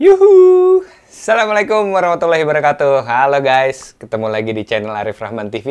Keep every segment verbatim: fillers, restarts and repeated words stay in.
Yuhu, Assalamualaikum warahmatullahi wabarakatuh. Halo guys, ketemu lagi di channel Arif Rahman T V.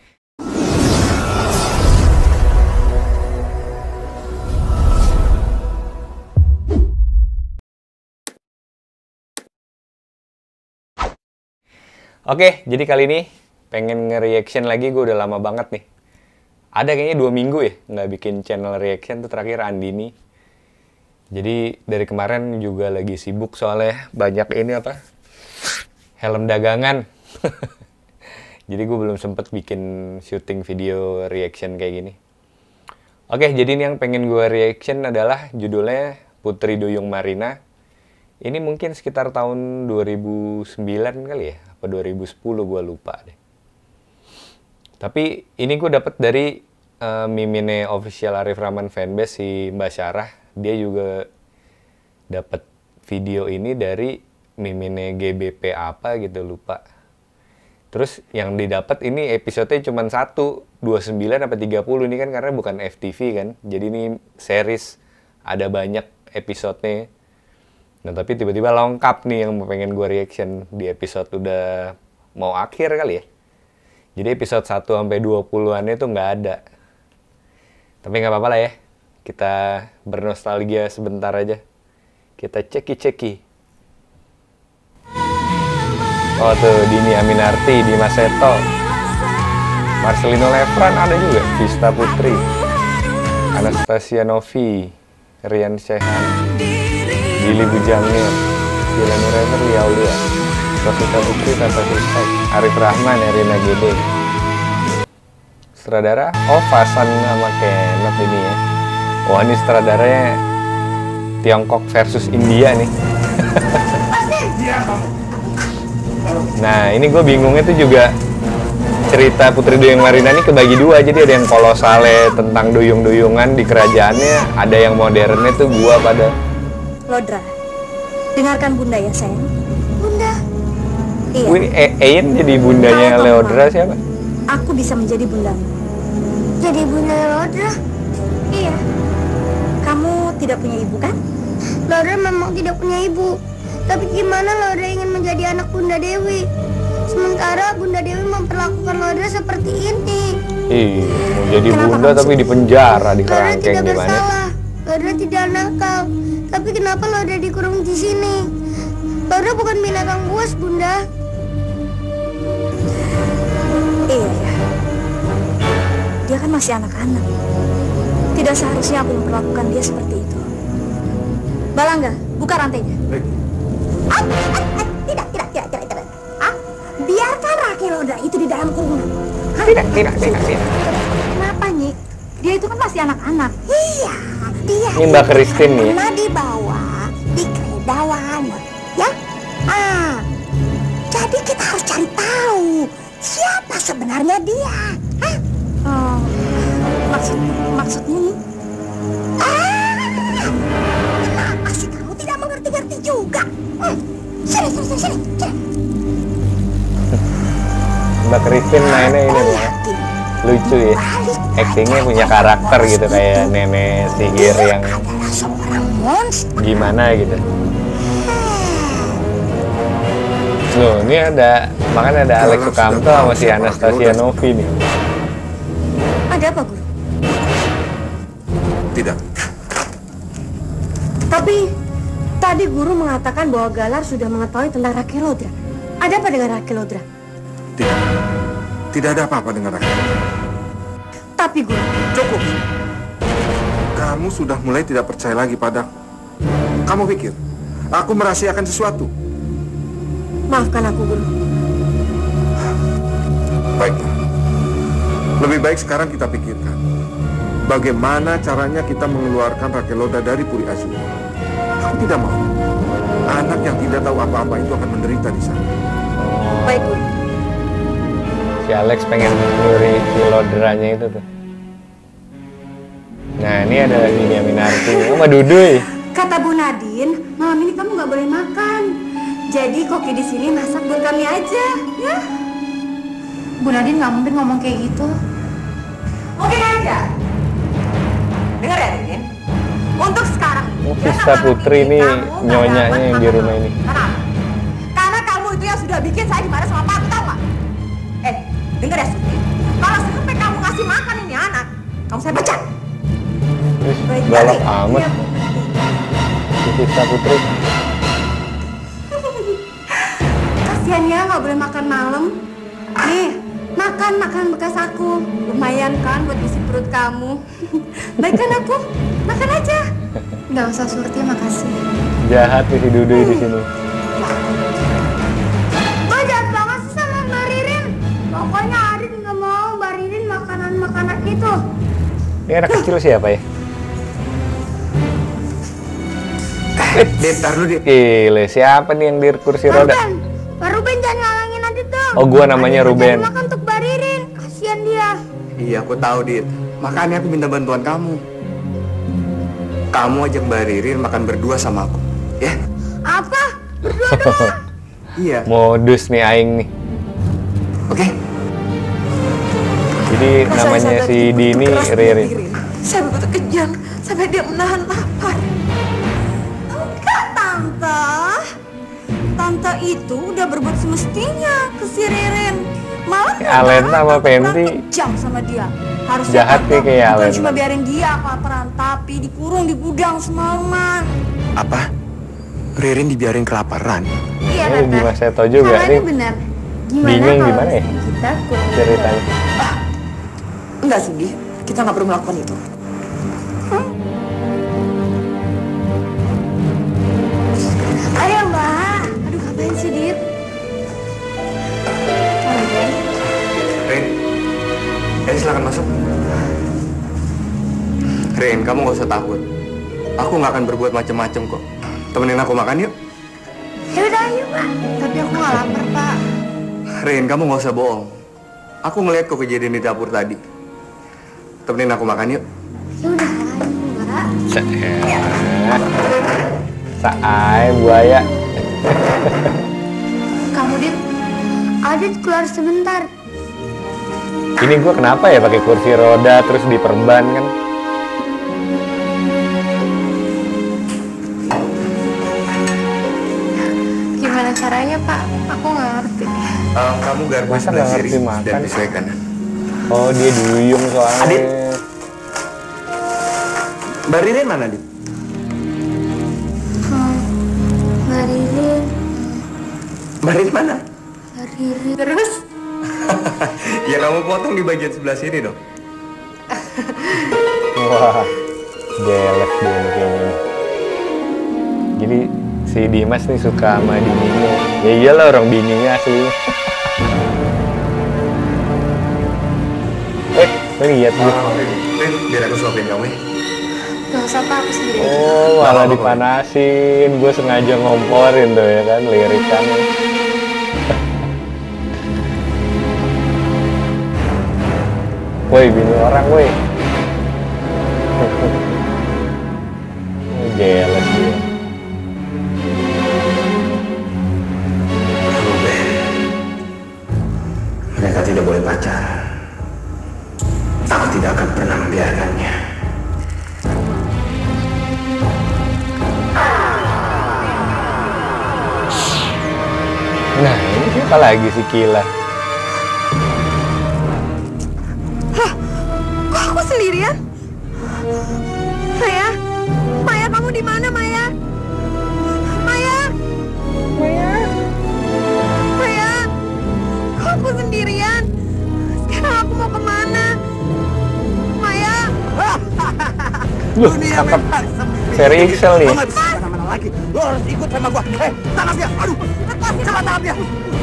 Oke, jadi kali ini pengen nge-reaction lagi. Gue udah lama banget nih. Ada kayaknya dua minggu ya nggak bikin channel reaction, tuh terakhir Andini. Jadi dari kemarin juga lagi sibuk soalnya banyak ini apa helm dagangan. Jadi gue belum sempet bikin syuting video reaction kayak gini. Oke, jadi ini yang pengen gue reaction adalah judulnya Putri Duyung Marina. Ini mungkin sekitar tahun dua ribu sembilan kali ya, apa dua ribu sepuluh, gue lupa deh. Tapi ini gue dapet dari uh, Mimine Official Arif Rahman Fanbase, si Mbak Syarah. Dia juga dapat video ini dari Mimine G B P apa gitu, lupa. Terus yang didapat ini episodenya cuma satu, dua puluh sembilan apa tiga puluh. Ini kan karena bukan F T V kan. Jadi ini series, ada banyak episodenya. Nah tapi tiba-tiba lengkap nih yang pengen gue reaction di episode udah mau akhir kali ya. Jadi episode satu sampai dua puluhan itu nggak ada. Tapi nggak apa-apa lah ya. Kita bernostalgia sebentar aja. Kita ceki-ceki. Oh tuh, Dini Aminarti, Dimas Seto, Marcelino Lefran ada juga, Vista Putri, Anastasia Novi, Rian Sehan, Gili Bujangir, Gila Nurever, Liaulia, Rosita Putri, Tata Susek, Arif Rahman, Erina Gede. Sutradara, oh Fasan sama Kenot ini ya. Wah ini sutradaranya Tiongkok versus India nih. Nah ini gue bingungnya tuh juga cerita Putri Duyung Marina ini kebagi dua. Jadi ada yang kolosale tentang duyung-duyungan di kerajaannya, ada yang modernnya tuh gua pada Lodra, dengarkan bunda ya sayang. Bunda. Iya. Wih, e Ein jadi bundanya Tahu, Leodra siapa? Aku bisa menjadi bundamu. Jadi bunda Lodra? Iya. Kamu tidak punya ibu kan? Lodra memang tidak punya ibu. Tapi gimana Lodra ingin menjadi anak Bunda Dewi? Sementara Bunda Dewi memperlakukan Lodra seperti ini. Ih, mau jadi Kenapa bunda kamu tapi di penjara, di Lodra kerangkeng tidak gimana? bersalah. Lodra tidak nakal. Tapi kenapa Lodra dikurung di sini? Lodra bukan binatang buas, Bunda. Iya ya. Dia kan masih anak-anak. Tidak seharusnya aku memperlakukan dia seperti itu. Balangga, buka rantainya. Baik. Ah, ah, ah, tidak, tidak, tidak, tidak, tidak. Ah, biarkan Rake Lodra itu di dalam kurungan. Hah? Tidak, tidak, tidak, tidak. Kenapa, Nyik? Dia itu kan masih anak-anak. Iya, dia Ini Mbak Christine nih. pernah dibawa di kereta Wahana, ya? Ah, jadi kita harus cari tahu siapa sebenarnya dia. Hah? Oh, maksud maksudnya nih? Ah, kenapa sih kamu tidak mengerti-ngerti juga? Hmm, sini, sini, sini, sini, sini. Mbak Christine mainnya ini Aku ya. yakin Lucu ya. Actingnya punya karakter gitu, kayak nenek sihir dia yang adalah seorang monster. gimana gitu. Loh, ini ada, makanya ada Alex Sukamto sama si Anastasia Novi nih. Ada apa, Guru? Tidak. Tapi tadi Guru mengatakan bahwa Galar sudah mengetahui tentang Rake Lodra. Ada apa dengan Rake Lodra? Tidak. Tidak ada apa-apa dengan aku. Tapi Guru, Cukup. Kamu sudah mulai tidak percaya lagi padaku. Kamu pikir aku merahasiakan sesuatu? maafkan aku, Guru. Baiklah. Lebih baik sekarang kita pikirkan bagaimana caranya kita mengeluarkan Rakeloda dari Puri Azul. Aku tidak mau anak yang tidak tahu apa-apa itu akan menderita di sana. Baik, Guru. Si Alex pengen nyuri si Lodranya itu tuh. Nah ini ada Dini Aminarti sama Duduy. Kata Bu Nadine, malam ini kamu nggak boleh makan. Jadi koki di sini masak buat kami aja, ya? Bu Nadine nggak mungkin ngomong kayak gitu. Mungkin aja. Dengar ya, Nadine. Untuk sekarang Vista Putri ini nyonyanya yang di rumah ini. Kenapa? Karena kamu itu yang sudah bikin saya dimarahin sama Pak, tahu nggak? Eh, denger ya Suti. Kalau sampai kamu ngasih makan ini anak, kamu saya pecat. Wih, Baik, galak Tati. amat. Iya, Bu. Si Vista Putri. Kasihan ya nggak boleh makan malam. Nih, makan makan bekas aku. Lumayan kan buat isi perut kamu. Baik kan aku? Makan aja. Nggak usah Surti, makasih. Jahat nih si Duduy di sini. Kok jahat banget sih sama Mbak Ririn? Pokoknya Adit nggak mau Mbak Ririn makanan-makanan itu. Ini anak kecil siapa ya? Eh, Dit, tar dulu, Dit. Gile, siapa nih yang di kursi roda? Ruben, Pak Ruben jangan ngalangin Adit dong. Oh, gua namanya Adit Ruben. cari makan untuk Mbak Ririn, kasihan dia. Iya, aku tahu, Dit. Makanya aku minta bantuan kamu. Kamu ajak Mbak Ririn makan berdua sama aku, ya? Apa? Berdua doang. Iya. Modus nih Aing nih. Oke. Jadi namanya si Dini Ririn. Saya begitu kejam sampai dia menahan lapar. Enggak, Tante. Tante itu udah berbuat semestinya ke si Ririn. Malah Kayak Alenta sama Penti. kejam sama dia. Harusnya Jahat Tante nih kayak bukan Alenta. cuma biarin dia kelaparan, tapi dikurung di gudang semalaman. Apa? Ririn dibiarin kelaparan? Iya, Eh, Dimas Seto juga Caranya nih. benar. Bingung kalau gimana ya kita kurung ceritanya. Enggak sih, Di. Kita nggak perlu melakukan itu. Ayo Mbak. Aduh ngapain sih Dit? Rin, eh silakan masuk. Rin, kamu nggak usah takut. Aku nggak akan berbuat macam-macam kok. Temenin aku makan yuk. Ya udah ayo Pak. Tapi aku nggak lapar Pak. Rin, kamu nggak usah bohong. Aku ngeliat kok kejadian di dapur tadi. Temenin aku makan yuk. Ya udah ayo Mbak. Seelah. Saai buaya. Kamu Dit, Adit keluar sebentar. Ini gua kenapa ya pakai kursi roda terus diperban kan? Gimana caranya Pak? Aku nggak ngerti. Eh, kamu garpu Masa sebelah nggak kiri ngerti makan? dan di sebelah kanan. Oh dia duyung soalnya. Adit. Mbak Ririn mana, Dit? Mbak Ririn, Mbak Ririn mana? Mbak Ririn. Terus? Ya kamu potong di bagian sebelah sini dong. Wah, jealous dia nih kayaknya nih. Jadi si Dimas nih suka sama bininya. Ya iyalah orang bininya aslinya. eh, lo lihat gue. Rin, biar aku suapin kamu ya. Gak usah Pak, aku sendiri. Oh, malah dipanasin. Gue sengaja ngomporin tuh ya kan lirikannya. Woi, bini orang, woi. Jealous dia. Ruben, mereka tidak boleh pacaran. Aku tidak akan pernah membiarkannya. Nah, ini siapa lagi si Kila? Kok aku sendirian? Maya, Maya kamu di mana Maya? Maya, Maya, Maya, kok aku sendirian? Sekarang aku mau kemana? Maya, Loh, tangkap seri Excel nih. Mana lagi? Lo harus ikut sama gua. Eh, tangkap dia. Aduh, lepasin sama tangkap dia.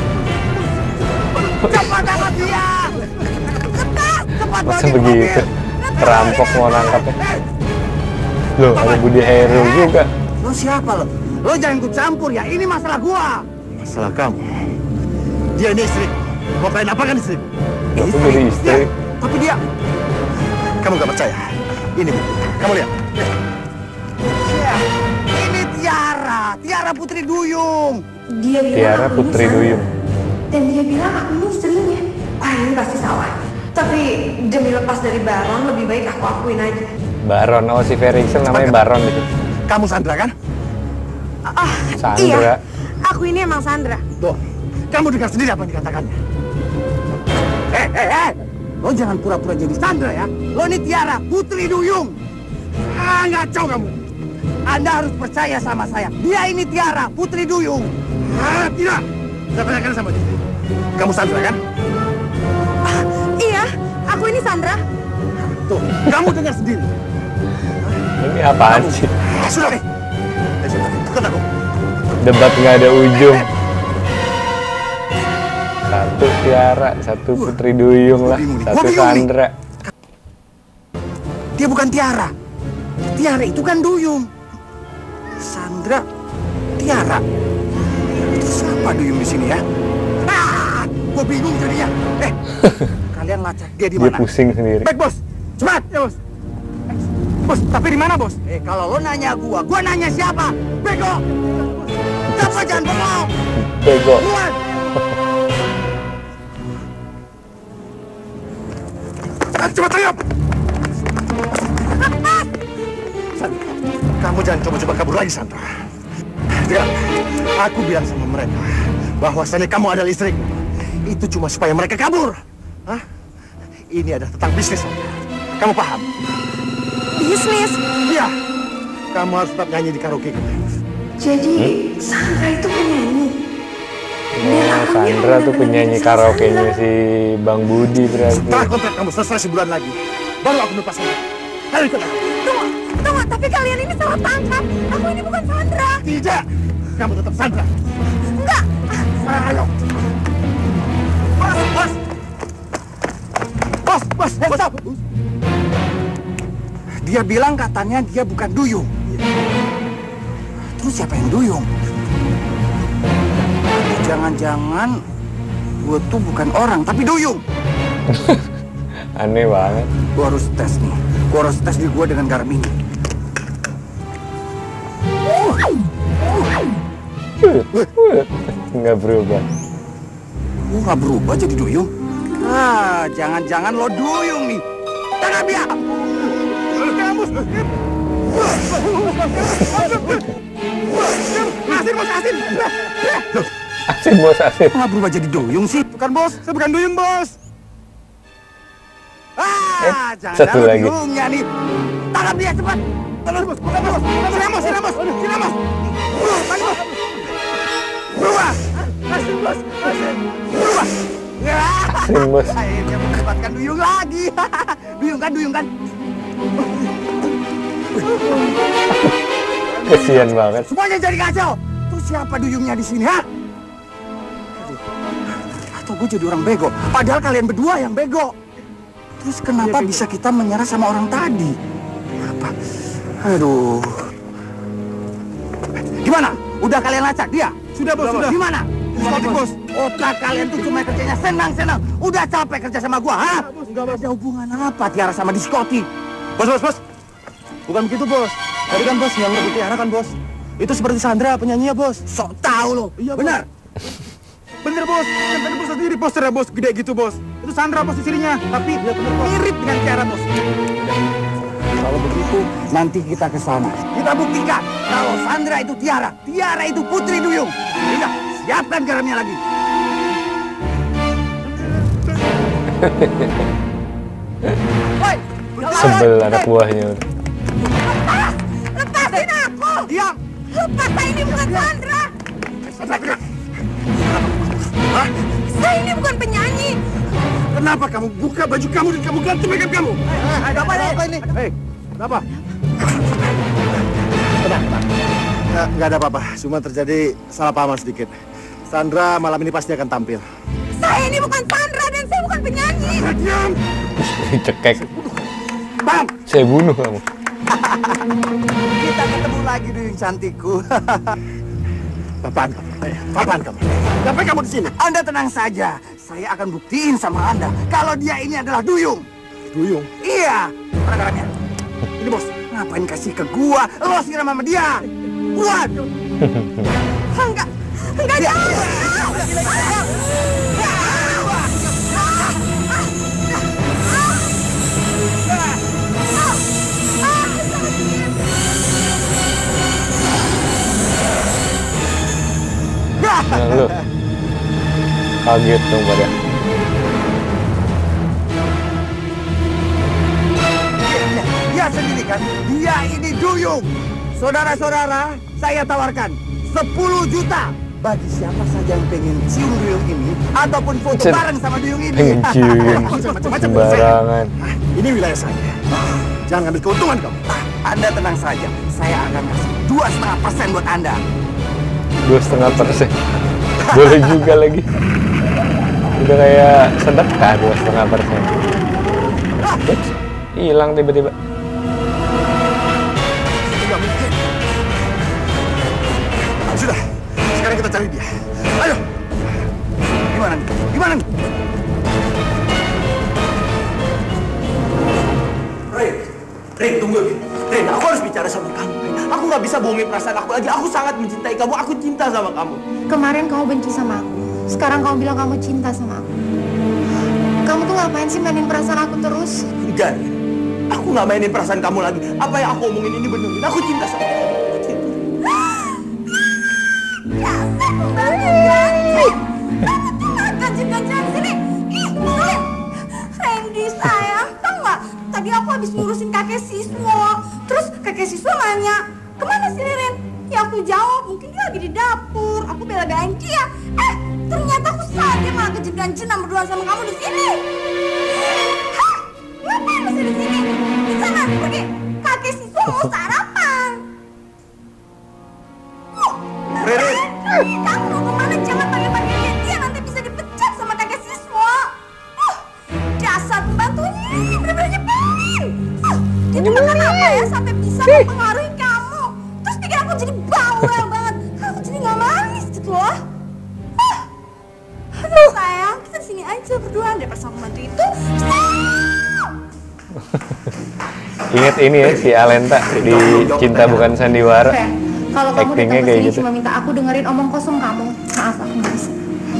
Cepat tangkap dia. Cepat, cepat Masa bagi begitu? mobil. Perampok mau nangkapnya. Loh, ada Budi Heru juga. Lo siapa lo? Lo jangan ikut campur ya. Ini masalah gua. Masalah kamu. Dia ini istri. Mau kalian apa kan istri? Aku jadi istri. Dia. Tapi dia. Kamu gak percaya? Ini, kamu lihat. Ya, ini Tiara. Tiara Putri Duyung. Dia bilang Tiara aku Putri ini Duyung. salah. Dan dia bilang aku ini istrinya. Ah, ini pasti salah. Tapi demi lepas dari Baron, lebih baik aku akuin aja. Baron, oh si Ferry Excel namanya Baron itu. Kamu Sandra kan? Ah, Sandra. iya, aku ini emang Sandra. Tuh, kamu dengar sendiri apa yang dikatakannya. Eh, eh, eh! Lo jangan pura-pura jadi Sandra ya. Lo ini Tiara, putri Duyung. Ah, ngaco kamu. Anda harus percaya sama saya. Dia ini Tiara, putri Duyung. Ah, tidak. Saya tanyakan sama dia. Kamu Sandra kan? Ah, iya, aku ini Sandra. Tuh, kamu dengar sendiri. Ini apaan sih? Ah, sudah nih. Eh, sudah, bukan aku. Debat nggak ada ujung. Satu Tiara, satu Putri Duyung lah, bingung nih. satu Gua bingung nih. Sandra. Dia bukan Tiara. Tiara itu kan Duyung. Sandra, Tiara. Itu siapa Duyung di sini ya? Ah, gua bingung jadinya. Eh, kalian lacak dia di Dia mana? pusing sendiri. Baik bos, cepat ya bos. Bos, tapi di mana bos? Eh, kalau lo nanya gua, gua nanya siapa? Bego. Siapa jangan bohong. Bego. Keluar. Ah, cepat ayo. Sandra, kamu jangan coba-coba kabur lagi, Sandra. Dengar, aku bilang sama mereka bahwasanya kamu adalah istriku. Itu cuma supaya mereka kabur. Hah? Ini adalah tentang bisnis, Sandra. Kamu paham? Bisnis. Iya. Kamu harus tetap nyanyi di karaoke. Jadi Sandra itu penyanyi. Oh, Sandra tuh penyanyi karaoke-nya si Bang Budi berarti. Setelah kontrak kamu selesai sebulan lagi, baru aku lepas kamu. Ayo ikut aku. Tunggu, tunggu, tapi kalian ini salah tangkap. Aku ini bukan Sandra. Tidak. Kamu tetap Sandra. Enggak. Ayo. Bos, bos. Bos, bos, bos, stop. Dia bilang katanya dia bukan Duyung. Terus siapa yang Duyung? Jangan-jangan gue tuh bukan orang, tapi Duyung. Aneh banget. Gue harus tes nih. Gue harus tes diri gue dengan garam ini. Nggak berubah. Gue gak berubah jadi Duyung. Ah, jangan-jangan lo Duyung nih. Tangkap dia! Asin, bos, asin! Asin bos, asin. Kok gak berubah jadi Duyung sih? Bukan bos, saya bukan Duyung bos. Ah, Eh, jangan satu jangan lagi. Duyungnya nih. Tangkap dia cepat. Terus bos, bukan bos. Sini bos, sini bos, sini bos. Lagi bos. Berubah. Asin bos, asin. Berubah. Asin bos. Akhirnya mendapatkan Duyung lagi. Duyung kan, Duyung kan. Kesian banget. Semuanya jadi kacau. Terus siapa Duyungnya di sini, ha? Aduh. Atau gue jadi orang bego. Padahal kalian berdua yang bego. Terus kenapa bisa kita menyerah sama orang tadi? Apa? Aduh. Gimana? Udah kalian lacak dia? Sudah bos, sudah. Gimana? Diskotik bos. Otak kalian tuh cuma kerjanya senang-senang. Udah capek kerja sama gua, ha? Enggak ada hubungan apa Tiara sama diskotik? Bos, bos, bos. Bukan begitu, bos. Tadi kan bos yang lebih Tiara kan, bos. Itu seperti Sandra penyanyinya, bos. Sok tahu lo. Iya, bos. Benar. Bener, bos. Kan tadi bos sendiri posternya, bos. Gede gitu, bos. Itu Sandra bos istrinya. Tapi ya, bener, bos. Mirip dengan Tiara, bos. Kalau begitu, nanti kita ke sana. Kita buktikan kalau Sandra itu Tiara, Tiara itu Putri Duyung. Iya, siapkan garamnya lagi. Woi, Sebel anak buahnya. Lepas, lepasin aku. diam. Lepas, saya ini bukan Sandra. Hah? Saya ini bukan penyanyi. Kenapa kamu buka baju kamu dan kamu ganti makeup kamu? Ada apa, apa ini? Hei, kenapa? Tenang, tenang. Nggak, nggak ada apa-apa. Cuma terjadi salah paham sedikit. Sandra malam ini pasti akan tampil. Saya ini bukan Sandra dan saya bukan penyanyi. Diam. Cekek. Bang, Saya bunuh kamu. kita ketemu lagi Duyung cantikku. Apaan kamu? Eh, apaan kamu? Ngapain kamu di sini? Anda tenang saja. Saya akan buktiin sama Anda kalau dia ini adalah Duyung. Duyung. Iya. Mana garamnya? Ini bos. Ngapain kasih ke gua? Lo siram sama dia. Buat. Enggak, enggak Dia. jangan. Nah, lu kaget dong pada. Dia sendiri kan, dia ini Duyung. Saudara-saudara, saya tawarkan sepuluh juta bagi siapa saja yang pengen cium Duyung ini ataupun foto Cen. bareng sama Duyung ini. Pengen cium. Macam-macam Sembarangan. Ini wilayah saya. Jangan ambil keuntungan kamu. Anda tenang saja, saya akan kasih dua setengah persen buat Anda. Dua setengah persen. Boleh juga lagi. Udah kayak sedekah dua setengah persen. Ups, hilang tiba-tiba. Tidak mungkin. Nah, sudah, sekarang kita cari dia. Ayo. Gimana nih? Gimana nih? Rin, Rin, tunggu Rin. Rin, aku harus bicara sama kamu. Rin. Aku nggak bisa bohongin perasaan aku lagi. Aku sangat mencintai kamu. Aku cinta sama kamu. Kemarin kamu benci sama aku. Sekarang kamu bilang kamu cinta sama aku. Kamu tuh ngapain sih mainin perasaan aku terus? Enggak, Rin. Aku nggak mainin perasaan kamu lagi. Apa yang aku omongin ini bener, Rin. Aku cinta sama kamu. Aku cinta. Dasar pembantu janji. Kamu tuh malah ganjil-ganjilan sini. Ih, ngeselin. Randy sayang, tau nggak? Tadi aku habis ngurusin kakek siswa. Terus kakek siswa nanya, kemana sih Ren? Ya aku jawab, mungkin dia lagi di dapur. Aku bela-belain dia. Eh, ternyata aku salah, dia malah ganjil-ganjilan berdua sama kamu di sini. Hah? Ngapain masih di sini? Di sana, pergi. Kakek siswa mau sarapan. Oh, Rin, kamu mau kemana? Jangan panggil-panggil dia. Dia nanti bisa dipecat sama kakek siswa. Uh, dasar pembantunya ini bener-bener nyebelin. Uh, dia tuh makan apa ya sampai bisa mempengaruhi kamu. Terus bikin aku jadi bawel banget. Aku jadi nggak manis gitu loh. Uh, aduh sayang, kita di sini aja berdua daripada sama pembantu itu. Ingat ini ya si Alenta di Cinta Bukan Sandiwara. Ren, kalau kamu Actingnya datang ke kayak sini gitu. cuma minta aku dengerin omong kosong kamu. Maaf, aku nggak bisa.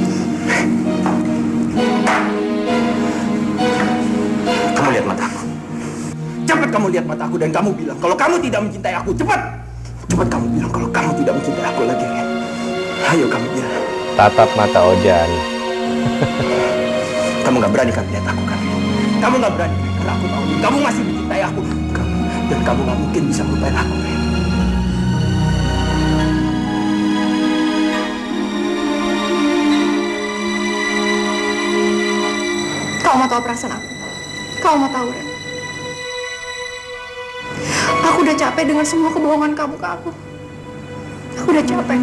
kamu lihat mataku. Cepat kamu lihat mataku dan kamu bilang kalau kamu tidak mencintai aku. Cepat. Cepat kamu bilang kalau kamu tidak mencintai aku lagi, Ren. Ayo kamu bilang. Tatap mata Ojan. Kamu nggak berani kan lihat aku kan? Kamu nggak berani kan? Karena aku tahu kamu masih mencintai aku. Kamu, dan kamu nggak mungkin bisa melupain aku, Ren. Kau mau tahu perasaan aku? Kau mau tahu, Ren? Aku udah capek dengan semua kebohongan kamu ke aku. Aku udah capek.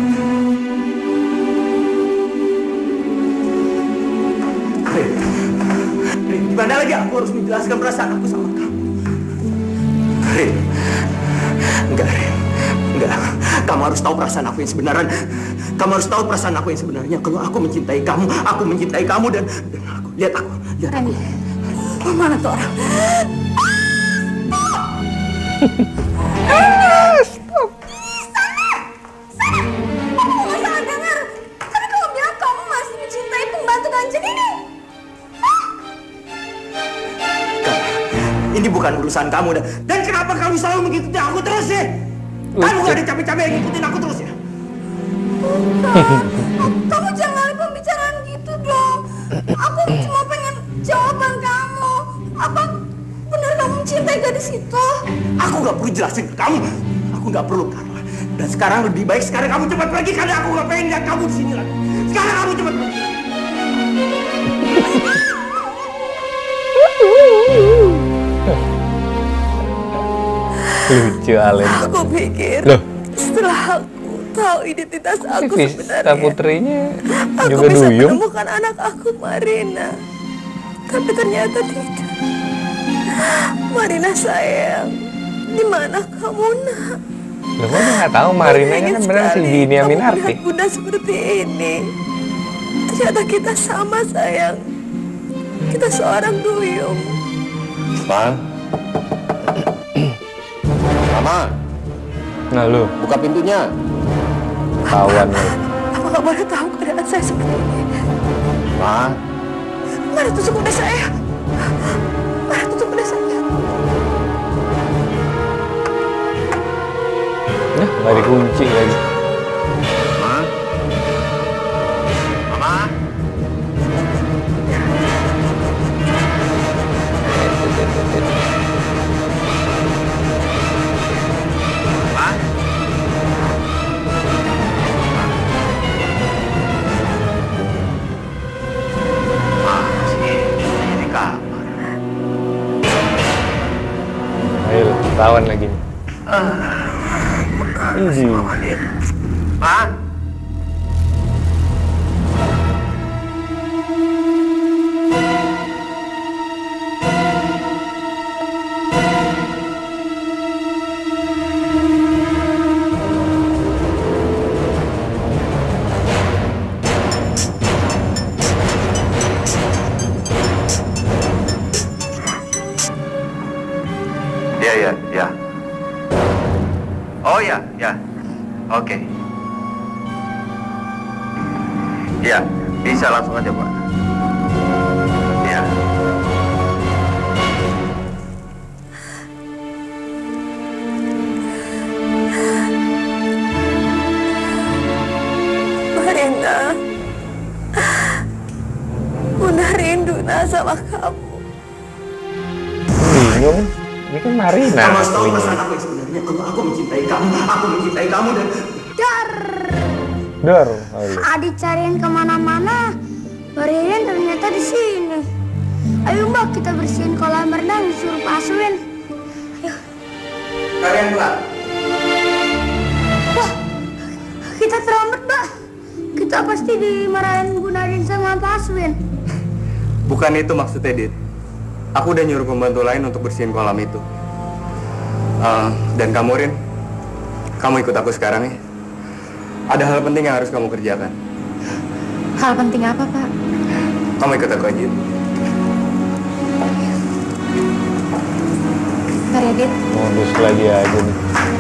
Ren, Ren, gimana lagi aku harus menjelaskan perasaan aku sama kamu? Ren, enggak, Ren, enggak. Kamu harus tahu perasaan aku yang sebenarnya. Kamu harus tahu perasaan aku yang sebenarnya. Kalau aku mencintai kamu, aku mencintai kamu dan, dan aku lihat aku, lihat aku. Ren, mana tuh orang? Stop. Sana! Sana! Kamu nggak salah dengar. Tadi kamu bilang kamu masih mencintai pembantu ganjen ini. Ini bukan urusan kamu dan, dan kenapa kamu selalu mengikuti aku terus ya? Kamu gak ada capek-capek yang ngikutin aku terus ya? Bukan. Kamu jangan pembicaraan gitu dong. Aku cuma pengen jawaban kamu. Apa benar kamu mencintai gadis itu? Aku gak perlu jelasin ke kamu. Aku gak perlu Carla. Dan sekarang lebih baik sekarang kamu cepat pergi karena aku gak pengen lihat kamu di sini lagi. Sekarang kamu cepat pergi. Lucu Alenta. Aku pikir Loh, setelah aku tahu identitas aku Vista sebenarnya, Putrinya aku juga bisa Duyung. menemukan anak aku, Marina. Tapi ternyata tidak. Marina sayang, di mana kamu nak? Loh, kok dia nggak tahu Marina Ingin kan beneran si sekali Dini kamu Aminarti. melihat bunda seperti ini. Ternyata kita sama sayang. Kita seorang Duyung. Man. Mama, Nah lu, buka pintunya. kawan lu. Apa nggak boleh tahu keadaan saya seperti ini? Ma, Mana tusuk bunda saya? Mana tusuk bunda saya? Nah, nggak dikunci lagi. Ma, Oke. Ya, bisa langsung aja, Pak. Ya. Marina, Bunda rindu nah sama kamu. Bingung. Ini kan Marina. Kamu harus tahu perasaan aku yang sebenarnya. Kalau aku mencintai kamu, aku mencintai kamu dan... Dar. Dar. Aduh. Adik cariin kemana-mana. Baririn ternyata di sini. Ayo Mbak, kita bersihin kolam renang disuruh Pak Aswin. Ayo. Kalian keluar. Wah, kita terlambat Mbak. Kita pasti dimarahin Bu Nadine sama Pak Aswin. Bukan itu maksudnya, Dit. Aku udah nyuruh pembantu lain untuk bersihin kolam itu. Uh, dan kamu, Rin, kamu ikut aku sekarang ya. Ada hal penting yang harus kamu kerjakan. Hal penting apa, Pak? Kamu ikut aku aja. Ntar ya, Dit. Modus lagi aja nih.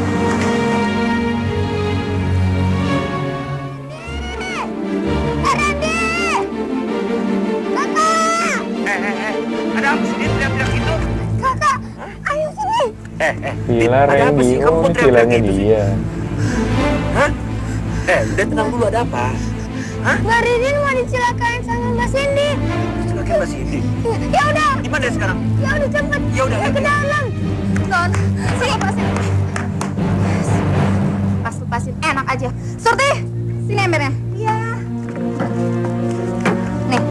Eh, eh, Villa Randy, oh ini villanya dia. Hah? Eh, udah tenang dulu, ada apa? Hah? Mbak Ridin mau dicelakaan sama Mbak Cindy. Celakain Mbak Cindy. Ya, ya udah, Di mana dia sekarang? ya udah cepet. Ya udah, Ayo ke ayo. dalam. Non, sini lepasin. Pas lepasin, enak aja. Surti, sini embernya. Iya. Nih,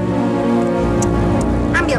ambil.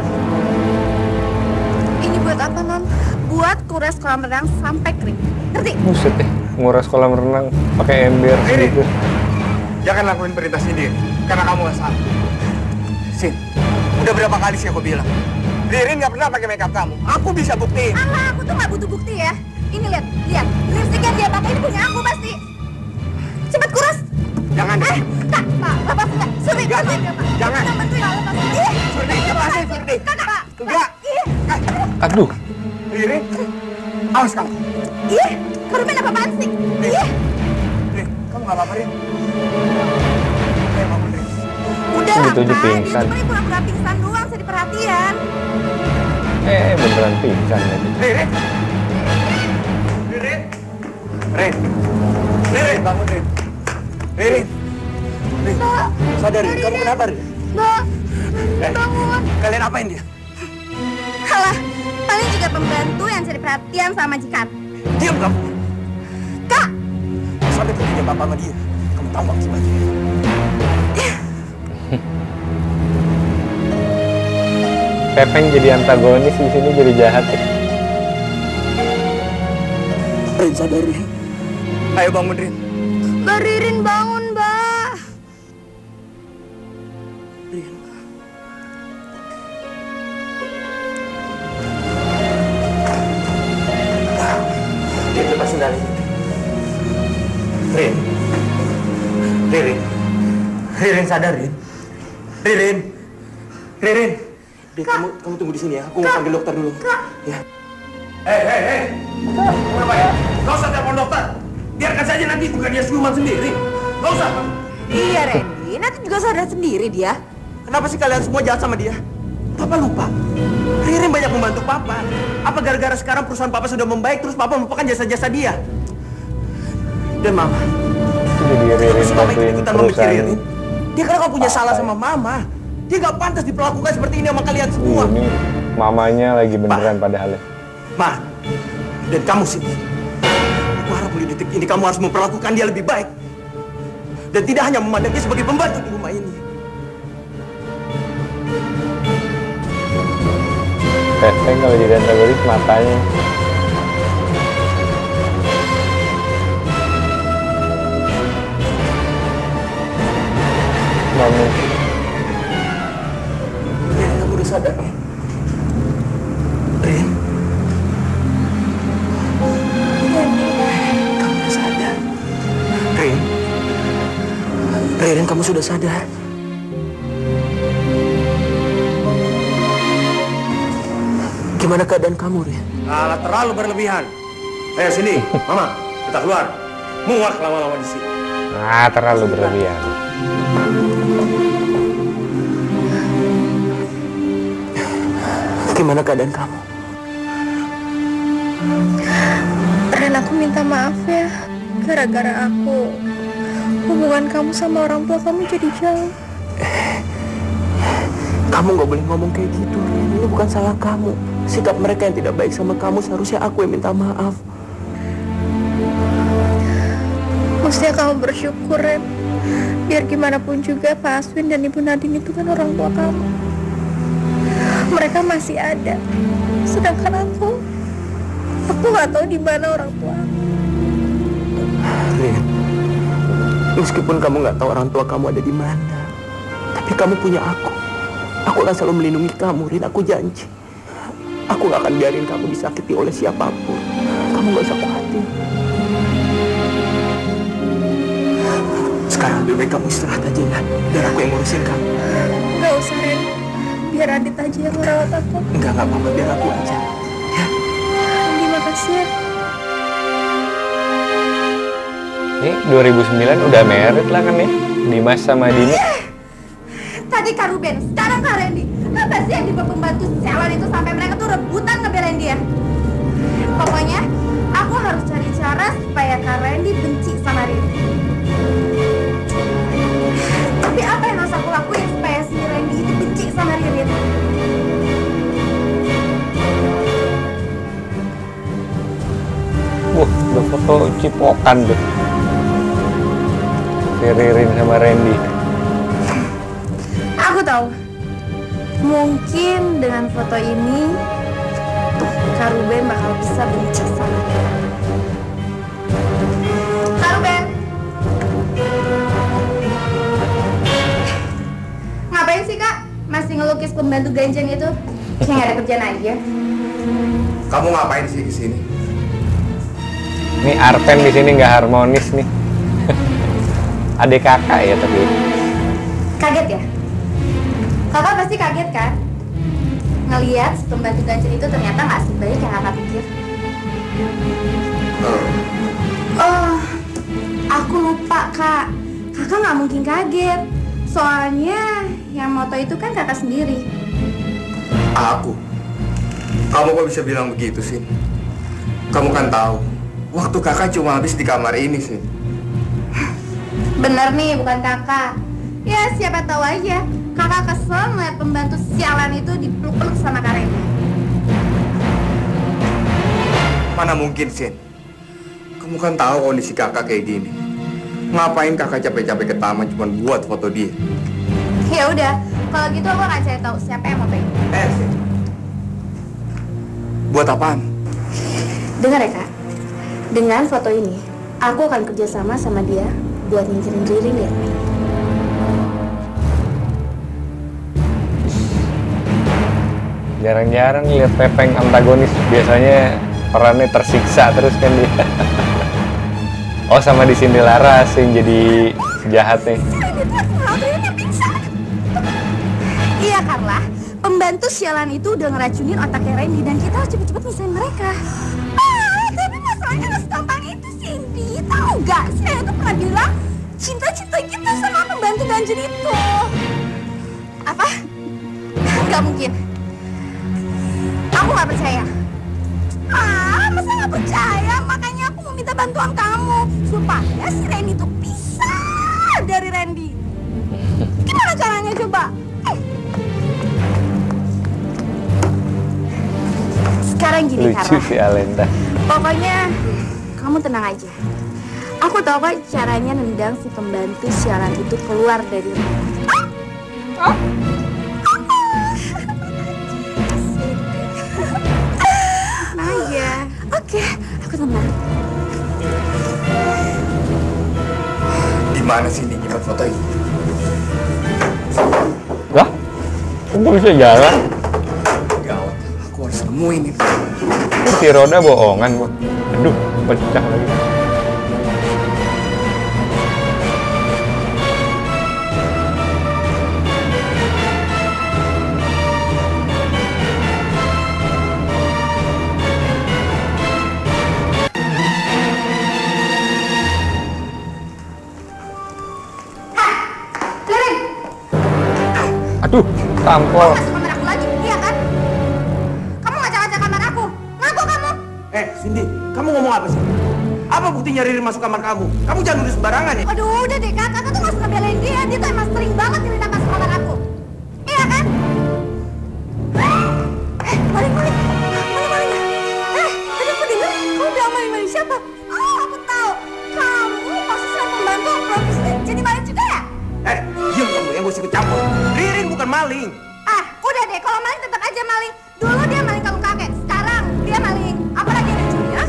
Ini buat apa, Non? Buat kuras kolam renang sampai kering. Ngerti? Buset deh, nguras kolam renang pakai ember Ini. gitu. Jangan lakuin perintah sendiri, karena kamu gak salah. Sin, udah berapa kali sih aku bilang? Ririn nggak pernah pakai makeup kamu. Aku bisa buktiin. Allah, aku tuh nggak butuh bukti ya. Ini lihat, lihat. Lipstick yang dia pakai ini punya aku pasti. Cepet kuras. Jangan deh. Eh, Kak, Pak, lepas enggak? Surti, Enggak. bantuin Kak, Pak. Jangan. Kita bantuin, Kak, lepasin. Ih, Surti, lepasin, Surti. Kakak, Pak. Enggak. Ih, Aduh, Ririn, awas kamu. ih, kerumin apa-apaan sih? Ih, Rin, kamu nggak apa-apa, Rin? Ayo, bangun, Rin. udah lah, Gitu aja Kak. Dia pingsan. cuma ini pura-pura pingsan doang, jadi perhatian. eh beneran pingsan tadi. Ririn. Ririn. Rin. Ririn, bangun, Rin. Ririn. Rin, sadar, Rin. Kamu kenapa, Rin? Mbak, Eh, bangun. kalian apain dia? Halah, paling juga pembantu yang cari perhatian sama majikan. Diam kamu. Kak, Sampai terjadi apa-apa sama dia. Kamu tahu nggak akibatnya? Pepeng jadi antagonis di sini jadi jahat ya. Rin, sadar, Rin. Ayo bangun, Rin. Mbak Ririn bangun, Mbak. Rin. Rin, lepas sendal ini. Rin. Ririn. Ririn, sadar, Rin. Ririn. Ririn. Rin, kamu, kamu tunggu di sini ya. Aku mau panggil dokter dulu. Ya. Hei, hei, hei. Kamu ngapain? Gak usah telepon dokter. Biarkan saja nanti bukan dia siluman sendiri. Gak usah. Iya, Randy. Nanti juga sadar sendiri dia. Kenapa sih kalian semua jahat sama dia? Papa lupa. Ririn banyak membantu Papa. Apa gara-gara sekarang perusahaan Papa sudah membaik terus Papa melupakan jasa-jasa dia? Dan Mama. Jadi Ririn Selama bantuin ikut-ikutan memikir perusahaan. Ririn. Dia karena kamu punya salah sama Mama. Dia gak pantas diperlakukan seperti ini sama kalian semua. Ini mamanya lagi beneran padahal ya. Ma, dan kamu sih. Aku harap mulai detik ini kamu harus memperlakukan dia lebih baik. Dan tidak hanya memandang dia sebagai pembantu di rumah ini. Pepeng kalau jadi antagonis matanya. Mama. Rin, kamu udah sadar? Rin? Kamu udah sadar? Rin? Rin, kamu sudah sadar? Gimana keadaan kamu, Rin? Alah, terlalu berlebihan. Ayo sini, Mama, kita keluar. Muak lama-lama di sini. Nah, terlalu berlebihan. Gimana keadaan kamu? Ren, aku minta maaf ya. Gara-gara aku, hubungan kamu sama orang tua kamu jadi jauh. Kamu nggak boleh ngomong kayak gitu, Ren. Ini bukan salah kamu. Sikap mereka yang tidak baik sama kamu seharusnya aku yang minta maaf. Mestinya kamu bersyukur, Ren. Biar gimana pun juga Pak Aswin dan Ibu Nadine itu kan orang tua kamu. Mereka masih ada. Sedangkan aku, aku nggak tahu di mana orang tua aku. Ren, meskipun kamu nggak tahu orang tua kamu ada di mana, tapi kamu punya aku. Aku akan selalu melindungi kamu, Rin. Aku janji. Aku nggak akan biarin kamu disakiti oleh siapapun. Kamu nggak usah khawatir. Sekarang lebih baik kamu istirahat aja ya. Biar aku yang ngurusin kamu. Nggak usah, Ren. Biar Adit aja yang merawat aku. Enggak, nggak apa-apa. Biar aku aja. Ya. Terima kasih ya. Ini dua ribu sembilan udah married lah kan nih, Dimas sama Dini. Tadi Kak Ruben, sekarang Kak Randy. Apa sih yang dibawa pembantu sialan itu sampai mereka tuh rebutan ngebelain dia? Pokoknya, aku harus cari cara supaya Kak Randy benci sama Riri. Tapi apa yang harus aku lakuin supaya si Randy itu benci sama Riri? Wah, udah foto cipokan tuh. Si Ririn sama Randy. Aku tahu. Mungkin dengan foto ini Kak Ruben bakal bisa benci sama dia. Kak Ruben, ngapain sih Kak? Masih ngelukis pembantu ganjeng itu? Kayak nggak ada kerjaan aja. Kamu ngapain sih kesini? Nih Arpen di sini nggak harmonis nih. Adik kakak ya tapi. Kaget ya? Kakak pasti kaget kan? Ngeliat si pembantu ganjeng itu ternyata nggak sebaik yang kakak pikir. Oh, aku lupa Kak. Kakak nggak mungkin kaget. Soalnya yang moto itu kan kakak sendiri. Aku? Kamu kok bisa bilang begitu sih? Kamu kan tahu, waktu kakak cuma habis di kamar ini sih. Bener nih, bukan kakak. Ya siapa tahu aja kakak kesel ngeliat pembantu sialan itu dipeluk-peluk sama Kak Randy. Mana mungkin, Sin? Kamu kan tahu kondisi kakak kayak gini. Ngapain kakak capek-capek ke taman cuma buat foto dia? Ya udah, kalau gitu aku akan cari tahu siapa yang moto ini. Eh, Sin. Buat apaan? Dengar ya Kak, dengan foto ini aku akan kerjasama sama dia buat nyingkirin Ririn ya. Jarang-jarang lihat Pepeng antagonis, biasanya perannya tersiksa terus kan dia. Oh sama di Cindy Laras yang jadi jahat nih. Iya Carla, pembantu sialan itu udah ngeracunin otaknya Randy dan kita harus cepet-cepet misahin mereka. Ah, tapi masalahnya nggak setampang itu Cindy. Tahu nggak? Saya tuh pernah bilang cinta-cinta gitu sama pembantu ganjil itu. Apa? Nggak mungkin. Aku nggak percaya. Ah, masa nggak percaya? Makanya aku mau minta bantuan kamu supaya si Randy tuh pisah dari Randy. Gimana caranya coba? Sekarang gini Lucu Carla. si Alenda. Pokoknya kamu tenang aja. Aku tahu kok caranya nendang si pembantu sialan itu keluar dari rumah. Ah? Oh? Tenang aja. Oke, aku tenang. Di mana sih ini nyimpan foto ini? Lah? Kok bisa jalan? Gawat, aku harus nemuin ini. Kursi roda bohongan gua. Aduh, pecah lagi. Aduh, tampol. Masuk kamar aku lagi, iya kan? Kamu ngacak-ngacak kamar aku. Ngaku kamu? Eh, Cindy, kamu ngomong apa sih? Apa buktinya Ririn masuk kamar kamu? Kamu jangan nulis sembarangan ya. Aduh, udah deh kak, kakak tuh gak suka belain dia. Dia tuh emang sering banget nyerita masuk kamar aku. Iya kan? Eh, maling-maling. Maling-maling. Eh, tadi aku dengar kamu bilang maling-maling siapa? Oh, aku tahu. Kamu pasti sedang membantu profesi jadi maling juga ya? Eh, diam kamu yang gak usah ikut campur. Ririn bukan maling. Ah, udah deh, kalau maling tetap aja maling. Dulu dia maling kalung kakek, sekarang dia maling. Apalagi ada curi ya?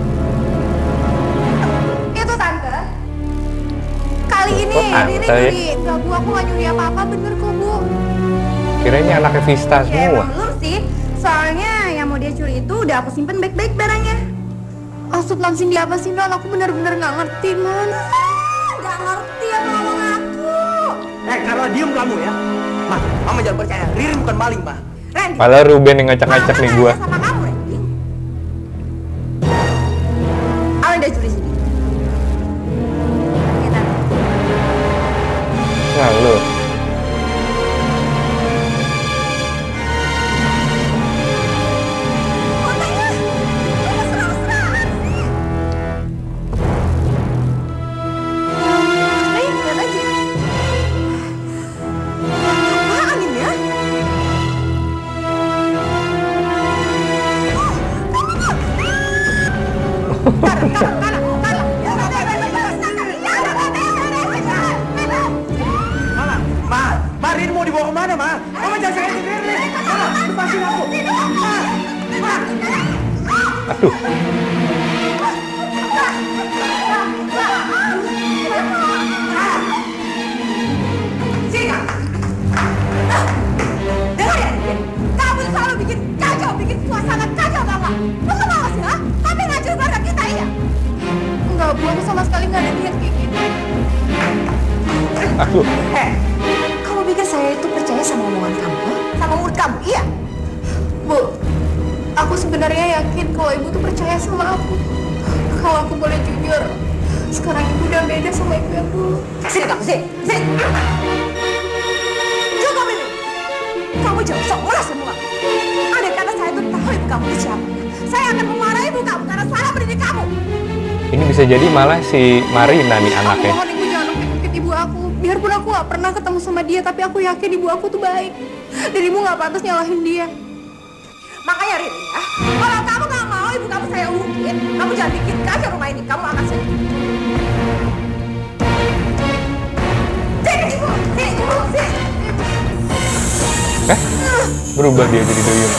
Itu tante. Kali ini Kok tante, Riri ya? nyuri. Enggak bu, aku gak nyuri apa-apa, bener kok bu. Kirain anaknya Vista Ya semua. emang belum sih. Soalnya yang mau dia curi itu udah aku simpen baik-baik barangnya. Maksud langsung dia apa sih, Non? Aku bener-bener gak ngerti, Non. Ah, gak ngerti apa ngomong aku. Eh, karena diem kamu ya. Ma, mama jangan percaya. Ririn bukan maling, Ma. Randy. Malah Ruben yang ngacak-ngacak nih gua. Sama kamu, Randy. Apa yang dia curi sini? Kita. Nah, lu. Fotonya. Kamu serang-serangan sih. Nih, lihat aja. Apaan ini ya? Ma, Ma, Ma, Ririn mau dibawa kemana, Ma? Mama jangan sakit Ririn. Ma, lepasin aku. Ma, Ma. Aduh. Sini, dengar ya, Ririn. Kamu selalu bikin kacau, bikin suasana kacau, tau gak? Lu kenapa sih, ha? Kamu ngacau keluarga kita, iya? Enggak, Bu. Aku sama sekali nggak ada niat kayak gitu. Aduh. Eh, kamu pikir saya itu percaya sama omongan kamu, ha? Sama mulut kamu, iya? Bu, aku sebenarnya yakin kalau Ibu tuh percaya sama aku. Kalau aku boleh jujur, sekarang Ibu udah beda sama Ibu yang dulu. Sini kamu, sini, sini. Cukup ini. Kamu jangan sok ulas semua. Andai kata saya tuh tahu Ibu kamu itu siapa, saya akan memarahi Ibu kamu karena salah mendidik kamu. Ini bisa jadi malah si Marina nih anaknya. Aku mohon Ibu jangan ukit-ukit Ibu aku. Biarpun aku gak pernah ketemu sama dia, tapi aku yakin Ibu aku tuh baik. Dan Ibu gak pantas nyalahin dia. Makanya Ririn ya, kalau kamu gak mau Ibu kamu saya ukit, kamu jangan bikin kacau rumah ini. Kamu akan sedih. Sini Ibu, sini Ibu, sini. Eh, berubah dia jadi duyung.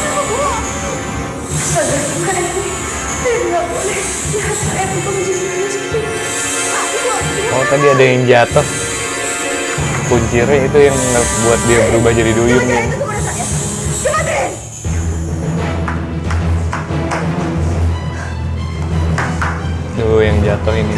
Bagaimana ini? Ririn gak boleh lihat saya berubah menjadi duyung seperti ini. Oh, tadi ada yang jatuh. Kuncirnya itu yang buat dia berubah jadi duyung nih. Itu kepada saya. Cepat Ririn. Tuh yang jatuh ini.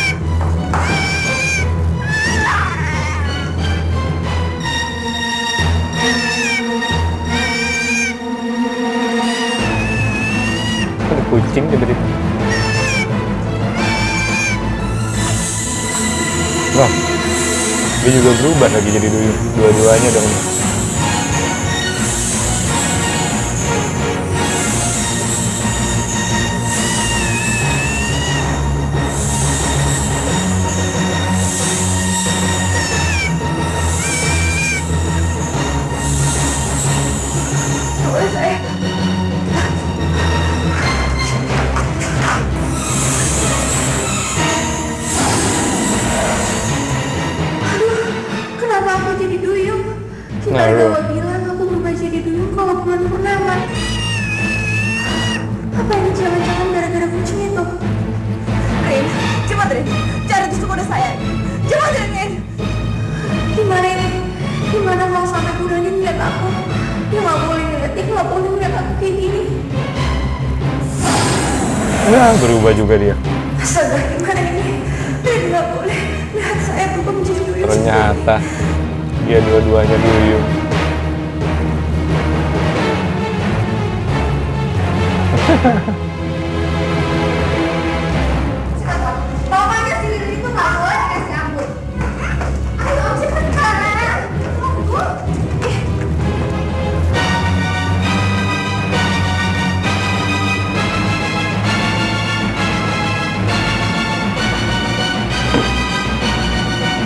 Ada kucing di beri. Wah, dia juga berubah lagi jadi duyung. Dua-duanya dong. Kenapa aku jadi duyung? Kita Nah, nah, lu. bilang aku berubah jadi duyung kalau bulan purnama. Apa ini jangan-jangan gara-gara kucing itu? Rin, cepat Rin, cari tusuk kuda saya. Cepat Rin. Gimana ini? Gimana mau sampai kudanya ngeliat aku? Dia nggak boleh ngeliat, dia nggak boleh ngeliat aku kayak gini. Nah, berubah juga dia. Astaga, gimana ini? Rin nggak boleh lihat saya berubah menjadi duyung. Ternyata dia dua-duanya duyung. Pokoknya si Lili itu nggak boleh dikasih ampun. Ayo cepetan. Tunggu.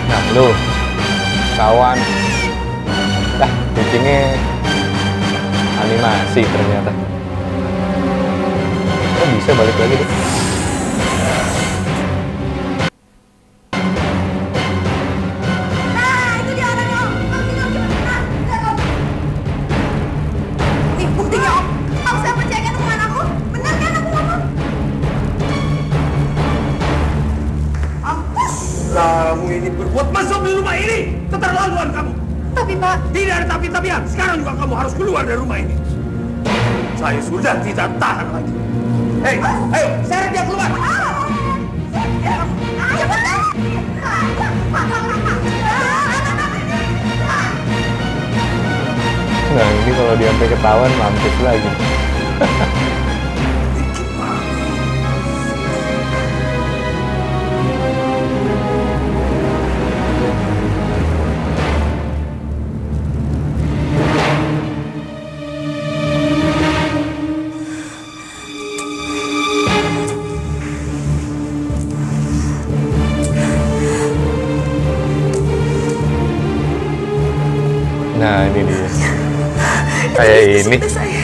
Nah lu, kawan. Dah, kucingnya animasi ternyata. Kok bisa balik lagi deh? Nah, itu dia orangnya, Om. Om, sini, Om, cepat. Nah, lihat, Om. Nih, buktinya, Om. Om, saya percayakan teman aku. Benar kan aku ngomong? Om, Kamu ini berbuat masuk di rumah ini. Keterlaluan kamu. tapi Pak, Tidak ada tapi-tapian. Sekarang juga kamu harus keluar dari rumah ini. Saya sudah tidak tahan lagi. Hei, ayo, seret dia keluar. Nah ini kalau dia sampai ketahuan mampus lagi. Nah ini dia. Kayak ini.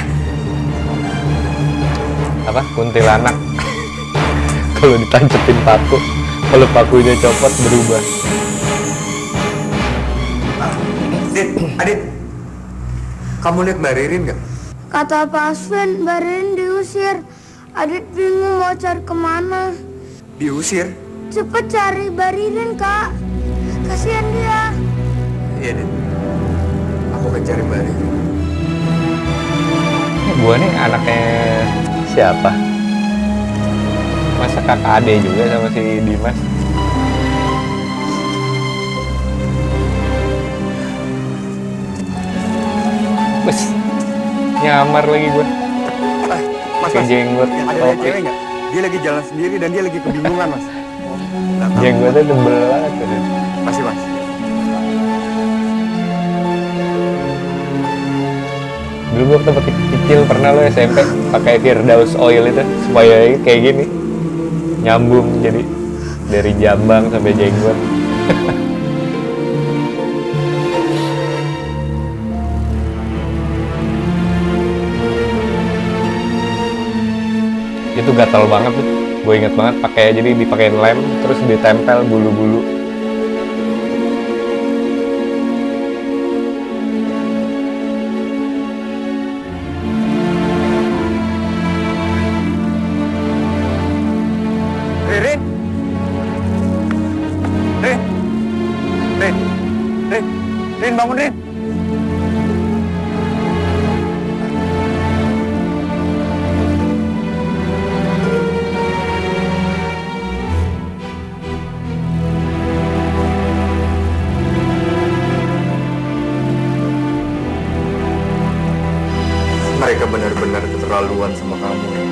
Apa? Kuntilanak. Kalau ditancepin paku, kalau pakunya copot berubah. Adit, Adit. Kamu lihat Mbak Ririn nggak? Kata Pak Aswin, Mbak Ririn diusir. Adit bingung mau cari kemana. Diusir? Cepet cari Mbak Ririn, Kak. Kasihan dia. Iya, Adit. Aku akan cari Mbak Ririn. Gua nih anaknya siapa? Masa kakak ade juga sama si Dimas? Bes, nyamar lagi gue. Eh, Mas, Pakai Mas. jenggot. Ada topi. lihat cewek nggak? Dia lagi jalan sendiri dan dia lagi kebingungan, Mas. Nggak tahu. Jenggotnya tebel banget. Tuh. Masih, Mas. Dulu gue waktu kecil kecil pernah lo S M P pakai Firdaus oil itu supaya kayak gini nyambung jadi dari jambang sampai jenggot. Itu gatal banget tuh. Gue inget banget pakai jadi dipakein lem terus ditempel bulu-bulu. Ririn! Rin! Rin! Rin! Rin, bangun, Rin! Mereka benar-benar keterlaluan sama kamu, Rin.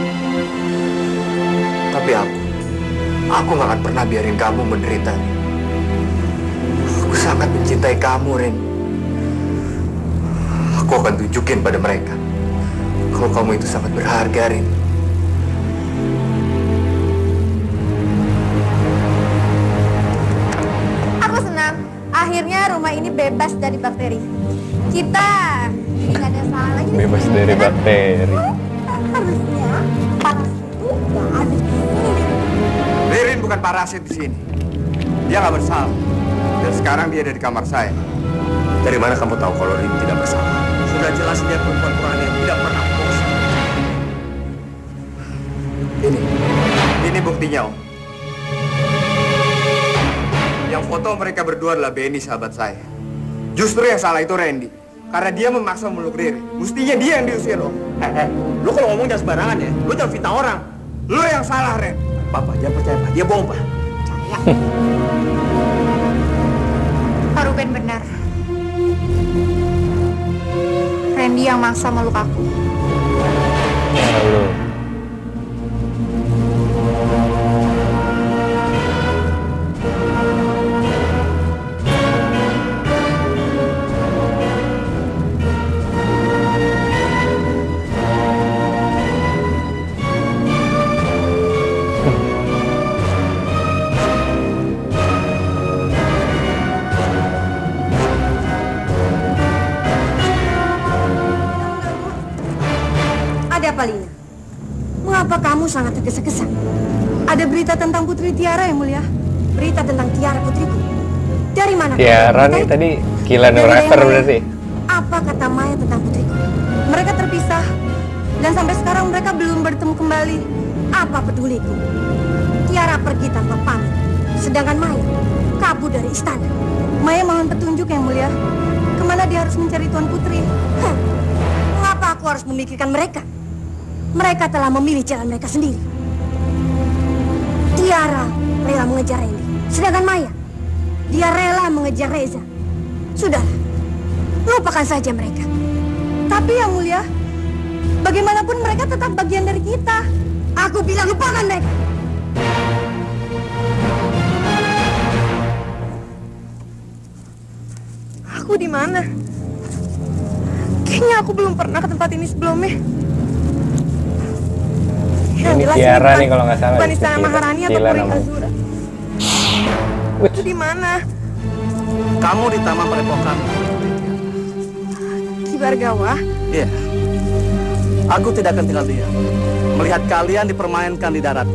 Tapi aku, aku gak akan pernah biarin kamu menderita, Rin. Aku sangat mencintai kamu, Rin. Aku akan tunjukin pada mereka kalau kamu itu sangat berharga, Rin. aku senang. Akhirnya rumah ini bebas dari bakteri. Kita nggak ada salah lagi. Bebas dari bakteri. Harusnya panas itu nggak ada di sini. Ririn bukan parasit di sini. Dia nggak bersalah. Dan sekarang dia ada di kamar saya. Dari mana kamu tahu kalau Ririn tidak bersalah? Sudah jelas dia perempuan Quran yang tidak pernah bosan. Ini, ini buktinya, Om. Yang foto mereka berdua adalah Benny, sahabat saya. Justru yang salah itu Randy. Karena dia memaksa meluk Ririn. Mestinya dia yang diusir, Om. Eh, eh, lu kalau ngomong jangan sembarangan ya. Lu jangan fitnah orang. Lu yang salah, Ren. Bapak jangan percaya, Pak. Dia bohong, Pak. Pak Ruben benar. Randy yang maksa meluk aku. Halo. apa, Lina? Mengapa kamu sangat tergesa-gesa? Ada berita tentang Putri Tiara, Yang Mulia. Berita tentang Tiara putriku. Dari mana? Tiara nih tadi Keanu Reeves berarti. Apa kata Maya tentang putriku? Mereka terpisah dan sampai sekarang mereka belum bertemu kembali. Apa peduliku? Tiara pergi tanpa pamit, sedangkan Maya kabur dari istana. Maya mohon petunjuk, Yang Mulia. Kemana dia harus mencari Tuan Putri? Hah. Mengapa aku harus memikirkan mereka? Mereka telah memilih jalan mereka sendiri. Tiara rela mengejar Randy, sedangkan Maya, dia rela mengejar Reza. Sudah, lupakan saja mereka. Tapi Yang Mulia, bagaimanapun mereka tetap bagian dari kita. Aku bilang lupakan mereka. Aku di mana? Kayaknya aku belum pernah ke tempat ini sebelumnya. Yang Ini jelas Tiara bukan- nih kalau nggak salah. bukan istana Maharani atau Cila Puri namanya. Azura. Wih. Itu di mana? Kamu di Taman Padepokan. Ki Bargawa? Iya. Aku tidak akan tinggal diam melihat kalian dipermainkan di daratan.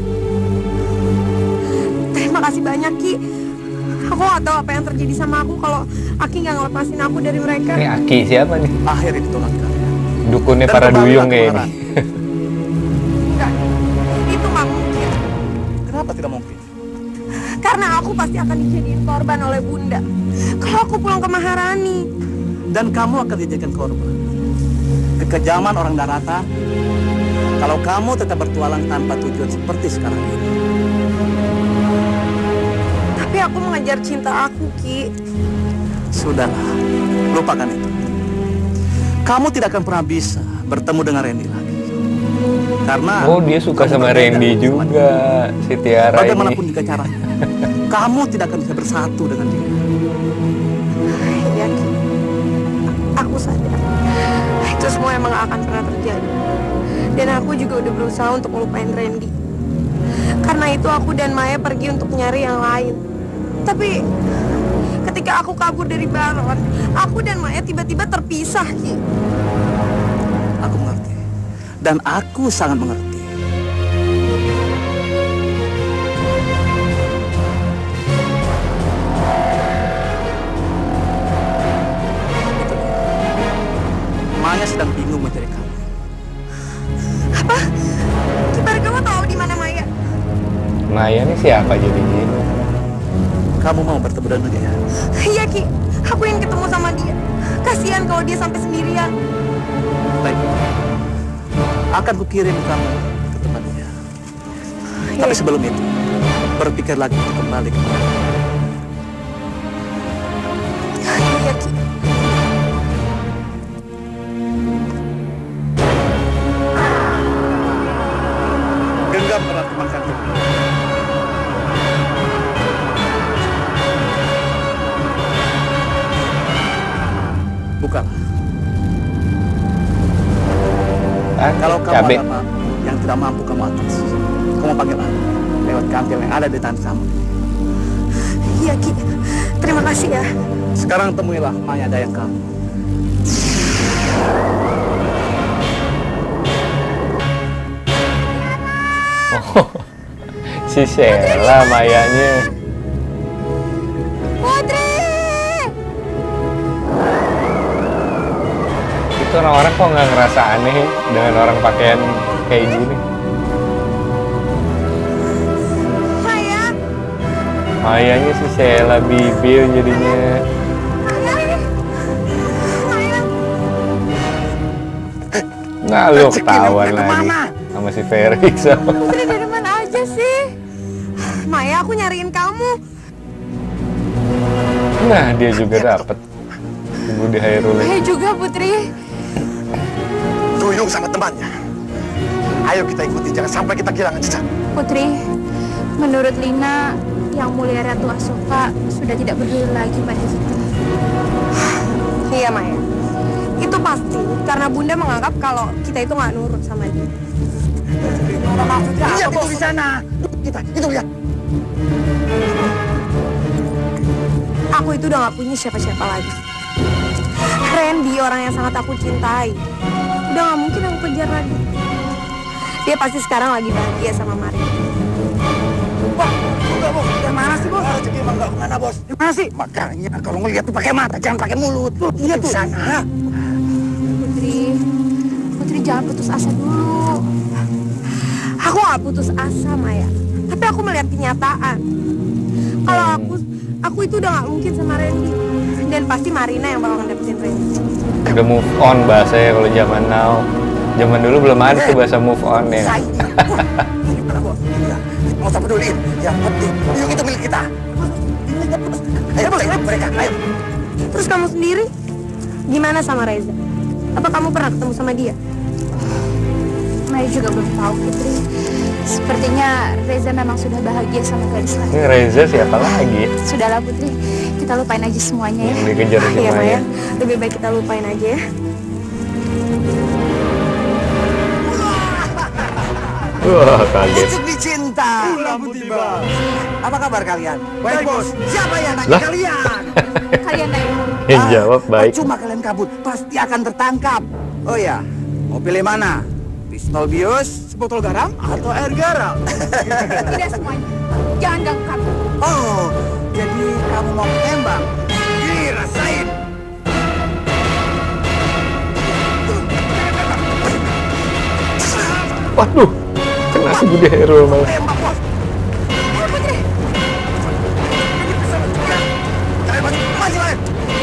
Terima kasih banyak, Ki. Aku nggak tahu apa yang terjadi sama aku kalau Aki nggak ngelepasin aku dari mereka. Ini Aki siapa nih? Akhirnya ditolak kalian. Dukunnya Dan para kembalilah duyung ke kayak ini. Maharani. Enggak, itu nggak mungkin. Kenapa tidak mungkin? Karena aku pasti akan dijadiin korban oleh Bunda kalau aku pulang ke Maharani. Dan kamu akan dijadikan korban kekejaman orang daratan kalau kamu tetap bertualang tanpa tujuan seperti sekarang ini. Tapi aku mengejar cinta aku, Ki. Sudahlah, lupakan itu. Kamu tidak akan pernah bisa bertemu dengan Randy lagi. Karena Oh, dia suka kamu sama berbeda Randy sama juga, si Tiara bagaimanapun ini. juga caranya, kamu tidak akan bisa bersatu dengan dia. Iya, Ki. Aku sadar. Itu semua emang gak akan pernah terjadi. Dan aku juga udah berusaha untuk melupain Randy. Karena itu aku dan Maya pergi untuk nyari yang lain. Tapi ketika aku kabur dari Baron, aku dan Maya tiba-tiba terpisah, Ki. Aku mengerti. Dan aku sangat mengerti. Maya sedang bingung mencari kamu. Apa? Ki Bargawa tahu di mana Maya? Maya nih siapa jadinya? Kamu mau bertemu dengan dia? Iya, Ki. Aku ingin ketemu sama dia. Kasihan kalau dia sampai sendirian. Baik. Akan kukirim kamu ke tempat dia. Tapi sebelum itu, berpikir lagi untuk kembali ke Maharani. Iya, Ki. Genggam erat teman kantor. Bukalah. Ah, Kalau kamu cabe. ada apa yang tidak mampu kamu atas, kamu panggil aku lewat kantil yang ada di tangan kamu. Iya, Ki. Terima kasih ya. Sekarang temuilah Maya dayang kamu. Oh, si Sheila Mayanya. Putri! Itu orang-orang kok nggak ngerasa aneh ya dengan orang pakaian kayak gini. Maya! Mayanya si Sheila Bibil jadinya. Maya! Maya! Nah, lu Rezeki ketahuan mau lagi kemana? sama si Felix. Putri dari mana aja sih? Maya, aku nyariin kamu. Nah, dia juga dapet. Budi Hairul. Maya juga, Putri. Duyung sama temannya. Ayo kita ikuti, jangan sampai kita kehilangan jejak. Putri, menurut Lina, Yang Mulia Ratu Asoka sudah tidak peduli lagi pada kita. Iya, Maya. Itu pasti karena Bunda menganggap kalau kita itu nggak nurut sama dia. Iya, Lihat itu di sana. Kita, itu lihat. Aku itu udah nggak punya siapa-siapa lagi. Randy, orang yang sangat aku cintai, Udah nggak mungkin aku kejar lagi. Dia pasti sekarang lagi bahagia sama Marina. Bos, udah bos, dari mana sih bos? Rezeki emang nggak kemana bos? Di mana sih? Makanya kalau ngeliat tuh pakai mata, jangan pakai mulut. Tuh, lihat tuh sana. Putri, Putri jangan putus asa dulu. Aku nggak putus asa, Maya. Tapi aku melihat kenyataan. Kalau aku, aku itu udah nggak mungkin sama Randy. Dan pasti Marina yang bakal ngedapetin Randy. Udah move on bahasanya kalau zaman now. Zaman dulu belum ada tuh bahasa move on ya. Saya. Gimana bos? Ya, nggak usah peduliin. Yang penting, Duyung itu milik kita. Ayo bos, ayo mereka, ayo. Terus kamu sendiri, gimana sama Reza? Apa kamu pernah ketemu sama dia? Maya juga belum tahu, Putri. Sepertinya Reza memang sudah bahagia sama gadis lain. Ini Reza siapa lagi? Sudahlah Putri, kita lupain aja semuanya ya. Yang dikejar si Iya, Maya. Maya. Lebih baik kita lupain aja ya. Wah, kaget. Pucuk dicinta. Lampu tiba. Apa kabar kalian? Baik bos. Siapa yang nanya Lah? kalian? Kalian naik. Yang jawab baik. Cuma kalian kabur, pasti akan tertangkap. Oh ya, mau pilih mana? Pistol bius, sebotol garam, atau air garam? Tidak semuanya. Jangan ganggu kami. Oh, jadi kamu mau menembak? Ih, rasain. Waduh, kena si Budi Hero malah. Tembak bos. Ayo Putri. Kalian maju, maju lain.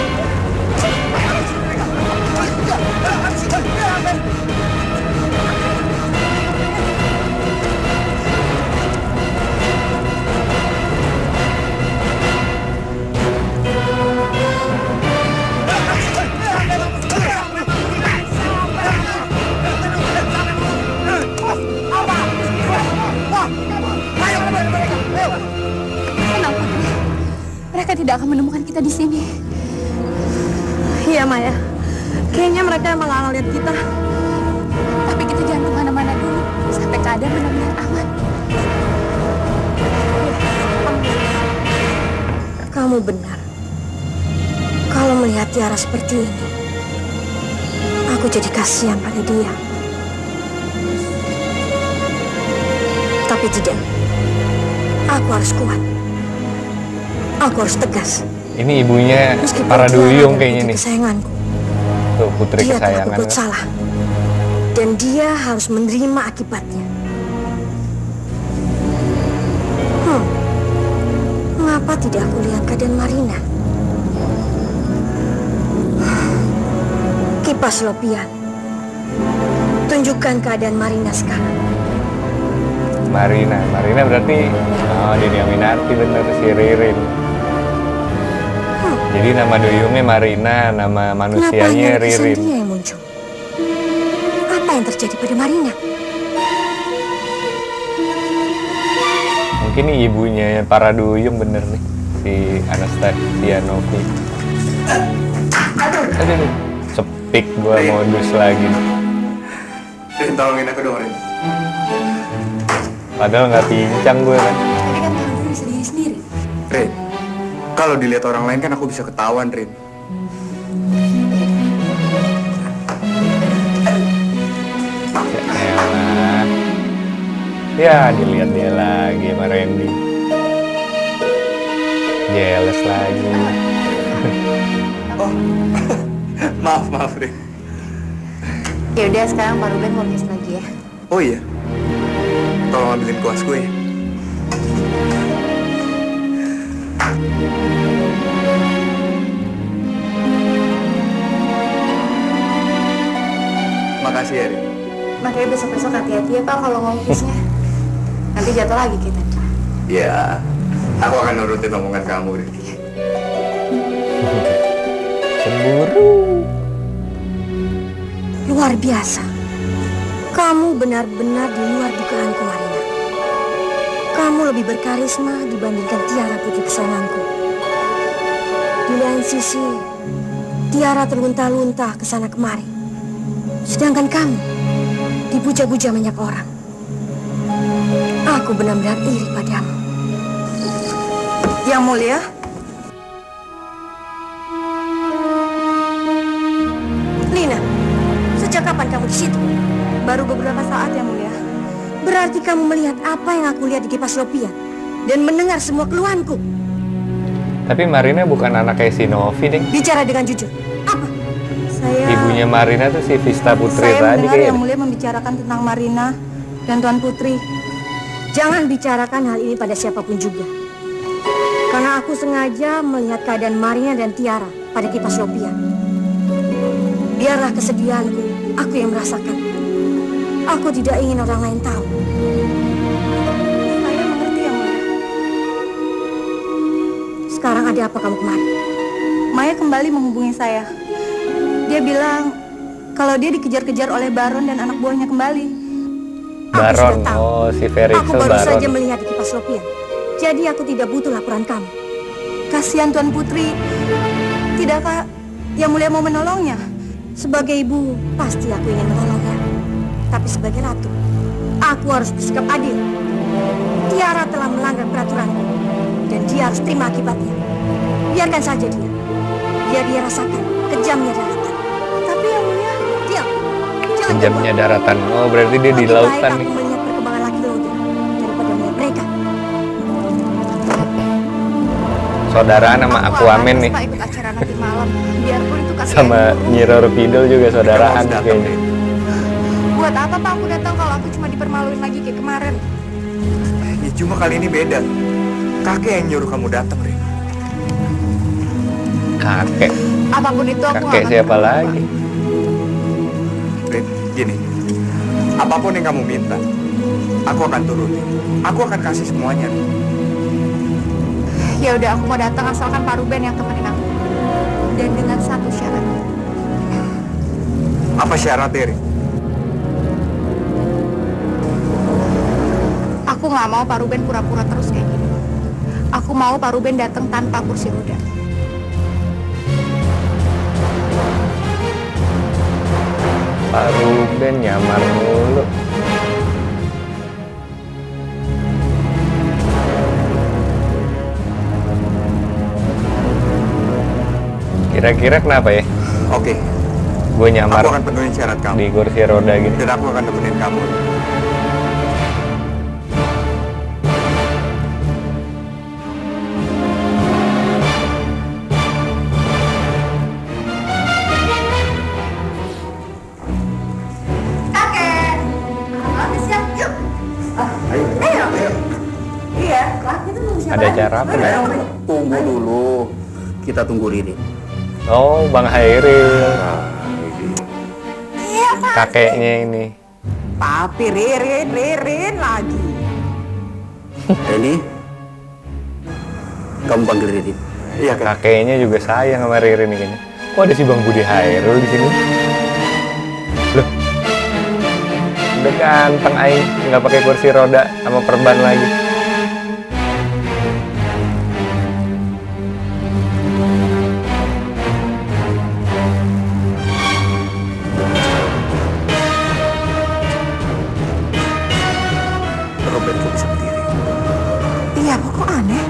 Tenang Putri. Mereka tidak akan menemukan kita di sini. Iya, Maya. Kayaknya mereka emang gak ngeliat kita. Tapi kita jangan kemana-mana dulu sampai keadaan benar-benar aman. Kamu benar. Kalau melihat Tiara seperti ini, aku jadi kasihan pada dia. Tapi tidak. Aku harus kuat. Aku harus tegas. Ini ibunya Meskipun para Tiara duyung adalah kayaknya putri nih. kesayanganku. Tuh putri Dia telah kesayangan. berbuat salah. Dan dia harus menerima akibatnya. Hmm. Mengapa tidak aku lihat keadaan Marina? Kipas Lopian. Tunjukkan keadaan Marina sekarang. Marina, Marina berarti oh dia Aminarti bener si Ririn. Hmm. Jadi nama duyungnya Marina, nama Kenapa manusianya hanya lukisan Ririn. dia yang muncul? Apa yang terjadi pada Marina? Mungkin ini ibunya para duyung bener nih, si Anastasia Novi. Aduh, aduh. Sepik gua modus lagi. Rin, tolongin aku dong, Rin. Padahal nggak pincang gue kan. Tapi kan tanganku bisa diri sendiri. Rin, kalau dilihat orang lain kan aku bisa ketahuan, Rin. Ya elah. Ya dilihat dia lagi sama Randy. Jealous lagi. Oh, maaf, maaf, Rin. Ya udah sekarang Pak Ruben mau tes lagi ya. Oh iya, tolong ambilin kuas gue ya. Makasih ya, Rin. Makanya besok-besok hati-hati ya Pak kalau ngelukisnya. Nanti jatuh lagi kita. Ya, aku akan nurutin omongan kamu, Rin. Cemburu. Luar biasa. Kamu benar-benar di luar dugaanku, Marina. Kamu lebih berkarisma dibandingkan Tiara putri kesayanganku. Di lain sisi, Tiara terlunta-lunta ke sana kemari. Sedangkan kamu dipuja-puja banyak orang. Aku benar-benar iri padamu. Yang mulia, Lina, sejak kapan kapan kamu di situ? Baru beberapa saat yang mulia. Berarti kamu melihat apa yang aku lihat di kipas Lopian dan mendengar semua keluhanku. Tapi Marina bukan anak kayak si Novi, Ding. Bicara dengan jujur. Apa? Saya Ibunya Marina tuh si Vista Putri Saya tadi mendengar yang kayaknya. mulia membicarakan tentang Marina dan Tuan Putri. Jangan bicarakan hal ini pada siapapun juga. Karena aku sengaja melihat keadaan Marina dan Tiara pada kipas Lopian. Biarlah kesedihanku, aku yang merasakan. Aku tidak ingin orang lain tahu. Saya mengerti yang mulia. Sekarang ada apa kamu kemari? Maya kembali menghubungi saya. Dia bilang kalau dia dikejar-kejar oleh Baron dan anak buahnya kembali. Aku Baron, sudah tahu. oh si Ferrixel Aku baru Baron. saja melihat di kipas Lopian. Jadi aku tidak butuh laporan kamu. Kasihan Tuan Putri. Tidakkah yang mulia mau menolongnya? Sebagai ibu, pasti aku ingin menolongnya. Tapi sebagai ratu, aku harus bersikap adil. Tiara telah melanggar peraturan dan dia harus terima akibatnya. Biarkan saja dia. Biar dia rasakan kejamnya daratan. Tapi yang mulia, Diam. Jangan Jamnya jawab. daratan. Oh berarti dia di Lebih lautan baik nih. aku melihat perkembangan laki Lauda daripada melihat mereka. Saudaraan sama Aquaman nih. Pak ikut acara nanti malam. Biarpun itu kasihan Sama guru. Nyi Roro Kidul juga saudaraan Kamu harus datang, kayaknya. Rin. Buat apa Pak aku datang kalau aku cuma dipermaluin lagi kayak kemarin? Ya cuma kali ini beda. Kakek yang nyuruh kamu datang, Rin. Kakek. Apapun itu aku Kakek nggak siapa akan lagi? Rin, gini. Apapun yang kamu minta, aku akan turuti. Aku akan kasih semuanya, Rin. Ya udah aku mau datang asalkan Pak Ruben yang temenin aku. Dan dengan satu syarat. Apa syaratnya, Rin? Aku nggak mau Pak Ruben pura-pura terus kayak gini. Aku mau Pak Ruben datang tanpa kursi roda. Pak Ruben nyamar mulu. Kira-kira kenapa ya? Oke, Gue nyamar aku akan penuhin syarat kamu. di kursi roda gitu. Dan aku akan temenin kamu. Kakek, kalau siap, yuk. Ayo. Ayo. Iya, itu mau siapa? Ada acara apa ya? Tunggu dulu. Kita tunggu Riri. Oh, Bang Hairil. Iya, Pak. Kakeknya ini. Tapi Ririn, Ririn lagi. Ini, kamu panggil Riri. Iya, Kak. Kakeknya juga sayang sama Ririn nih kayaknya. Kok ada si Bang Budi Hairil di sini? Loh. Udah ganteng aing, nggak pakai kursi roda sama perban lagi. Robert kok bisa berdiri? Iya, kok aneh?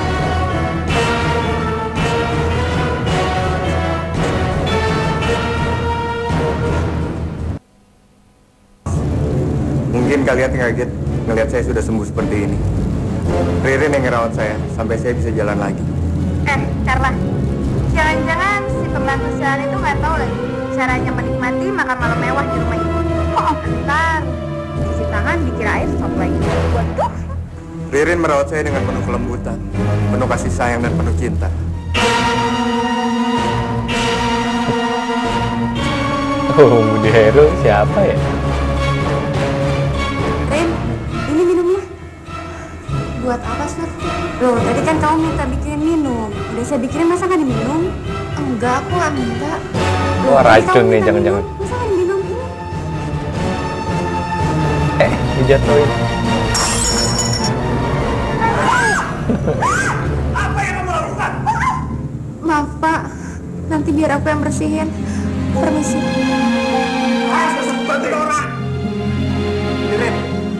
Mungkin kalian kaget ngelihat saya sudah sembuh seperti ini. Ririn yang ngerawat saya sampai saya bisa jalan lagi. Eh, Carla. Jangan-jangan si pembantu siaran itu nggak tahu lagi caranya menikmati makan malam mewah di rumah ibu. Oh, ntar cuci tangan dikira air stop lagi. Waduh. Ririn merawat saya dengan penuh kelembutan, penuh kasih sayang dan penuh cinta. Oh, Budi Hairil siapa ya? Rin, ini minumnya. Buat apa, Sur? Loh, tadi kan kamu minta bikinin minum. Udah saya bikinin, masa nggak diminum? Enggak, aku nggak minta. Wah, Tadi racun kamu nih, minta jangan-jangan. minum, masa nggak diminum? Eh, dijatuhin. Maaf, Pak. Nanti biar aku yang bersihin. Permisi. Ririn,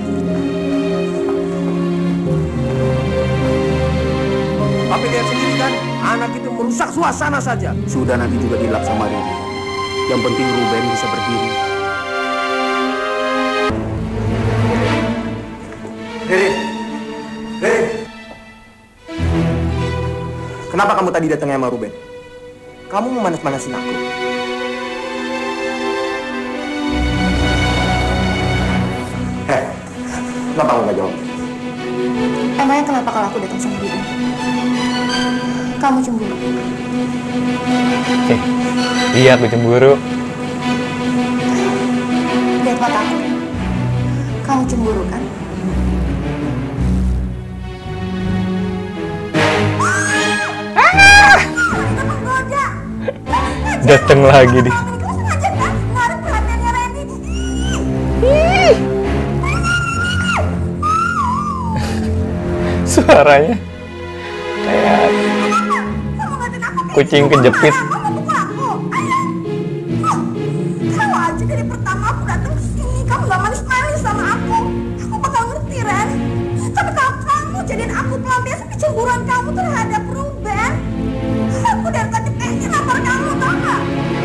Tapi lihat sendiri kan, anak itu merusak suasana saja. Sudah nanti juga dilap sama Riri. Yang penting Ruben bisa berdiri. Riri, Riri, kenapa kamu tadi datangnya sama Ruben? Kamu mau manas-manasin aku? Heh, kenapa kamu nggak jawab? Emangnya kenapa kalau aku datang sama dia? Kamu cemburu? Eh, iya aku cemburu. Lihat mataku. Kamu cemburu kan? Dateng lagi di. Suaranya kayak kucing kejepit. Kalau aja dari pertama aku datang ke sini, kamu gak manis-manis sama aku. Aku bakal ngerti, Ren. Tapi kalau kamu jadiin aku pelampiasan kecemburuan kamu terhadap Ruben, aku dari tadi pengen lapar kamu, tau gak?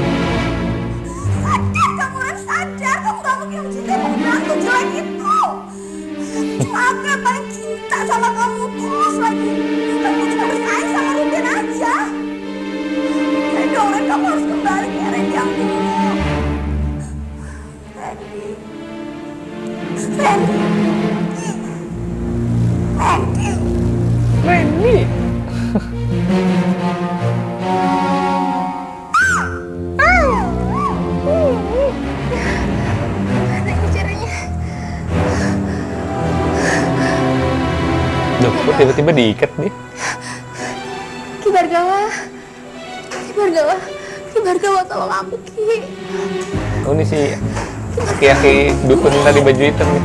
Sadar kamu, Ren, sadar. Kamu gak mungkin mencintai pembantu jelek itu. Cuma aku yang paling cinta sama kamu, tulus lagi. Tapi cuma bersaing sama Ruben aja. Ya dong, Ren, kamu harus kembali ke Ren yang dulu. Randy. Randy. Randy. Randy. Duh, kok tiba-tiba diikat nih? Ki Bhargawa. Ki Bhargawa. Ki Bhargawa, tolong aku, Ki. Oh ini si aki-aki dukun tadi baju hitam nih.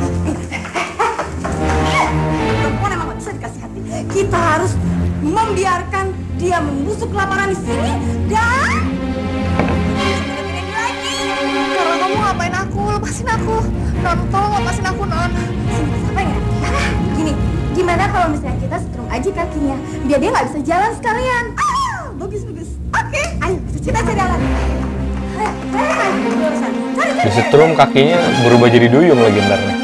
Perempuan emang gak bisa dikasih hati. Kita harus membiarkan dia membusuk kelaparan di sini dan deketin lagi. Karena kamu ngapain aku? Lepasin aku. Non, tolong lepasin aku, Non. Sini, siapa ya? Gini, gimana kalau misalnya kita setrum aja kakinya, biar dia nggak bisa jalan sekalian. Ah, bagus bagus. Oke, ayo kita cari jalan. Ayo, ayo, ayo, lulusan. Cari, cari. Disetrum kakinya berubah jadi duyung lagi ntar nih.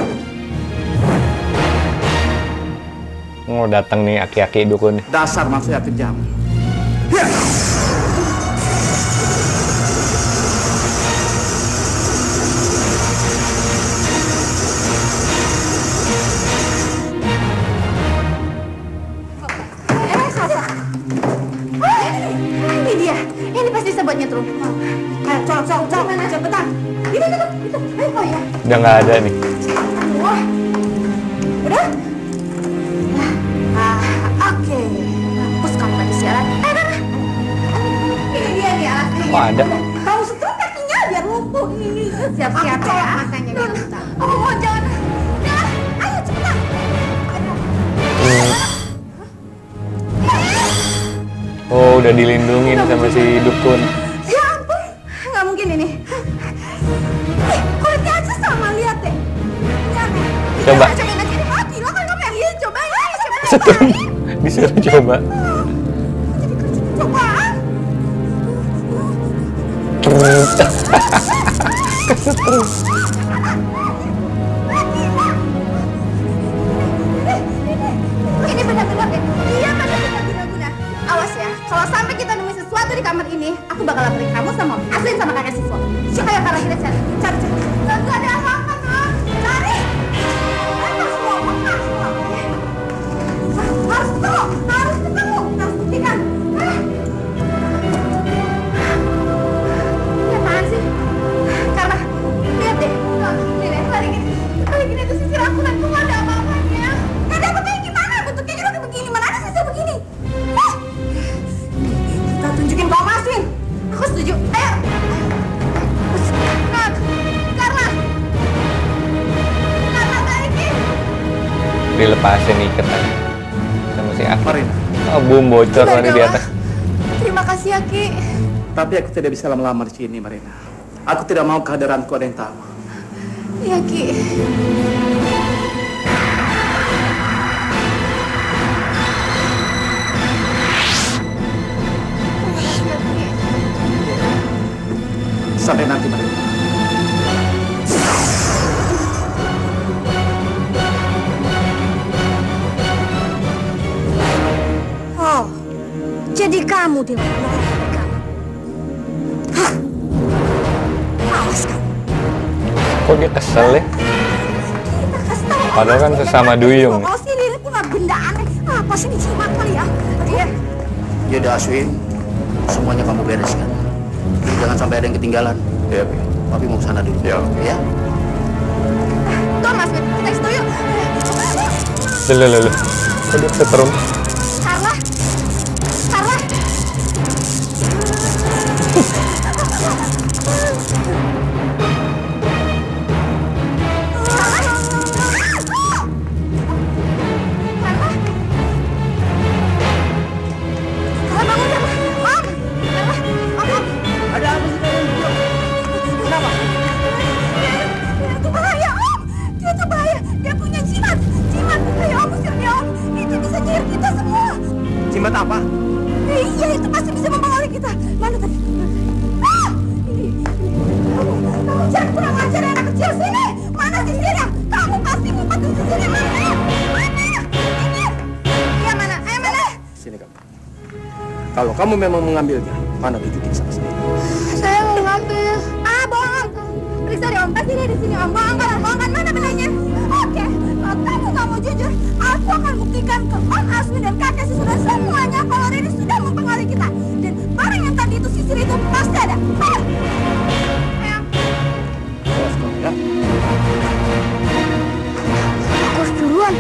Mau datang nih aki-aki dukun. Dasar manusia kejam. Eh, Sasa. Oh, ini dia. Ini pasti bisa buat nyetrum. Ayo, colok, colok, colok. Cepetan. Itu, itu, itu. Ayo, oh ya. Udah nggak ada nih. Wah. Udah? Ah, oke. Mampus kamu lagi siaran. Eh, nah, nah. Ini dia nih alatnya. Oh ada. Kamu setrum kakinya biar lumpuh. Ini, siap-siap ya. Makanya minta. Oh, oh, jangan. Jangan. Ayo, cepetan. Ayo. Hmm. Oh udah dilindungin sama si dukun. Ya ampun, nggak mungkin ini. Eh, kulitnya aja sama, lihat deh. Lihat deh. Coba. Coba cobain aja deh. Ah, gila kan kamu yang iya, coba ya. Coba. Setrum. Disuruh coba. Jadi kerja coba. Kesetrum. Ini benar-benar deh. Iya benar-benar guna-guna. Awas ya, kalau sampai kita nemuin sesuatu di kamar ini, aku bakal laporin kamu sama Aslin sama kakak siswa. Coba ya, karena kita cari, cari, cari. Gak gak ada apa-apa, non. Cari. Harus ngomong, harus ngomong. Harus ketemu, harus ketemu, harus buktikan. Eh. Ini apaan sih? Karena, lihat deh. Nah, nih deh, balikin. Balikin itu sisir aku dan kok gak ada apa-apanya. Gak ada apa-apanya gimana? Bentuknya juga kayak begini. Mana ada sisir begini? Eh. Kita tunjukin kau Aslin. Aku setuju. Ayo. Non, Carla. Carla balikin. Dilepasin iketan sama si aki. Marina, Oh boom bocor tadi di atas. Terima kasih ya, Ki. tapi aku tidak bisa lama-lama di sini, Marina. Aku tidak mau kehadiranku ada yang tahu. Iya, Ki. Sampai nanti, Marina. kamu dewa penolong kamu. Hah? Awas kamu. Kok dia kesel ya? Kita kasih tahu. Padahal kan sesama duyung. Oh sini ini punya benda aneh. Apa sih ini jimat kali ya? Iya. Ya udah Aswin, semuanya kamu bereskan. Jadi jangan sampai ada yang ketinggalan. Iya, Pi. Papi mau ke sana dulu. Ya. Ya. Tuh Mas Win, kita situ yuk. Loh, loh, loh. Kok dia kesetrum? Carla, Carla. Ada apa sih kalian berdua? Kenapa? Dia tuh bahaya, Om. Dia tuh bahaya. Dia punya jimat. Jimat. Ayo, Om, usir dia, Om. Itu bisa nyihir kita semua. Jimat apa? Eh, iya, itu pasti bisa mempengaruhi kita. Mana tadi? Ah! Ini, ini. Kamu, kamu jangan kurang ajar anak kecil sini. Mana sisirnya? Kamu pasti ngumpetin sisirnya. Mana? Mana? Ini. Iya mana? Ayo mana? Sini kamu. Kalau kamu memang mengambilnya, mana tunjukin sama saya. Saya mau ngambil. Ah, bohong. Periksa deh, Om. Pasti dia di sini, Om. Bohong kan? Bohong kan? Mana benarnya? Oke. Kalau kamu nggak mau jujur, aku akan buktikan ke Om Aswin dan kakek si sudah semuanya kalau Reni sudah mempengaruhi kita. Dan barang yang tadi itu sisir itu pasti ada. Ayo. Ayo. Awas kamu ya. Aku harus duluan.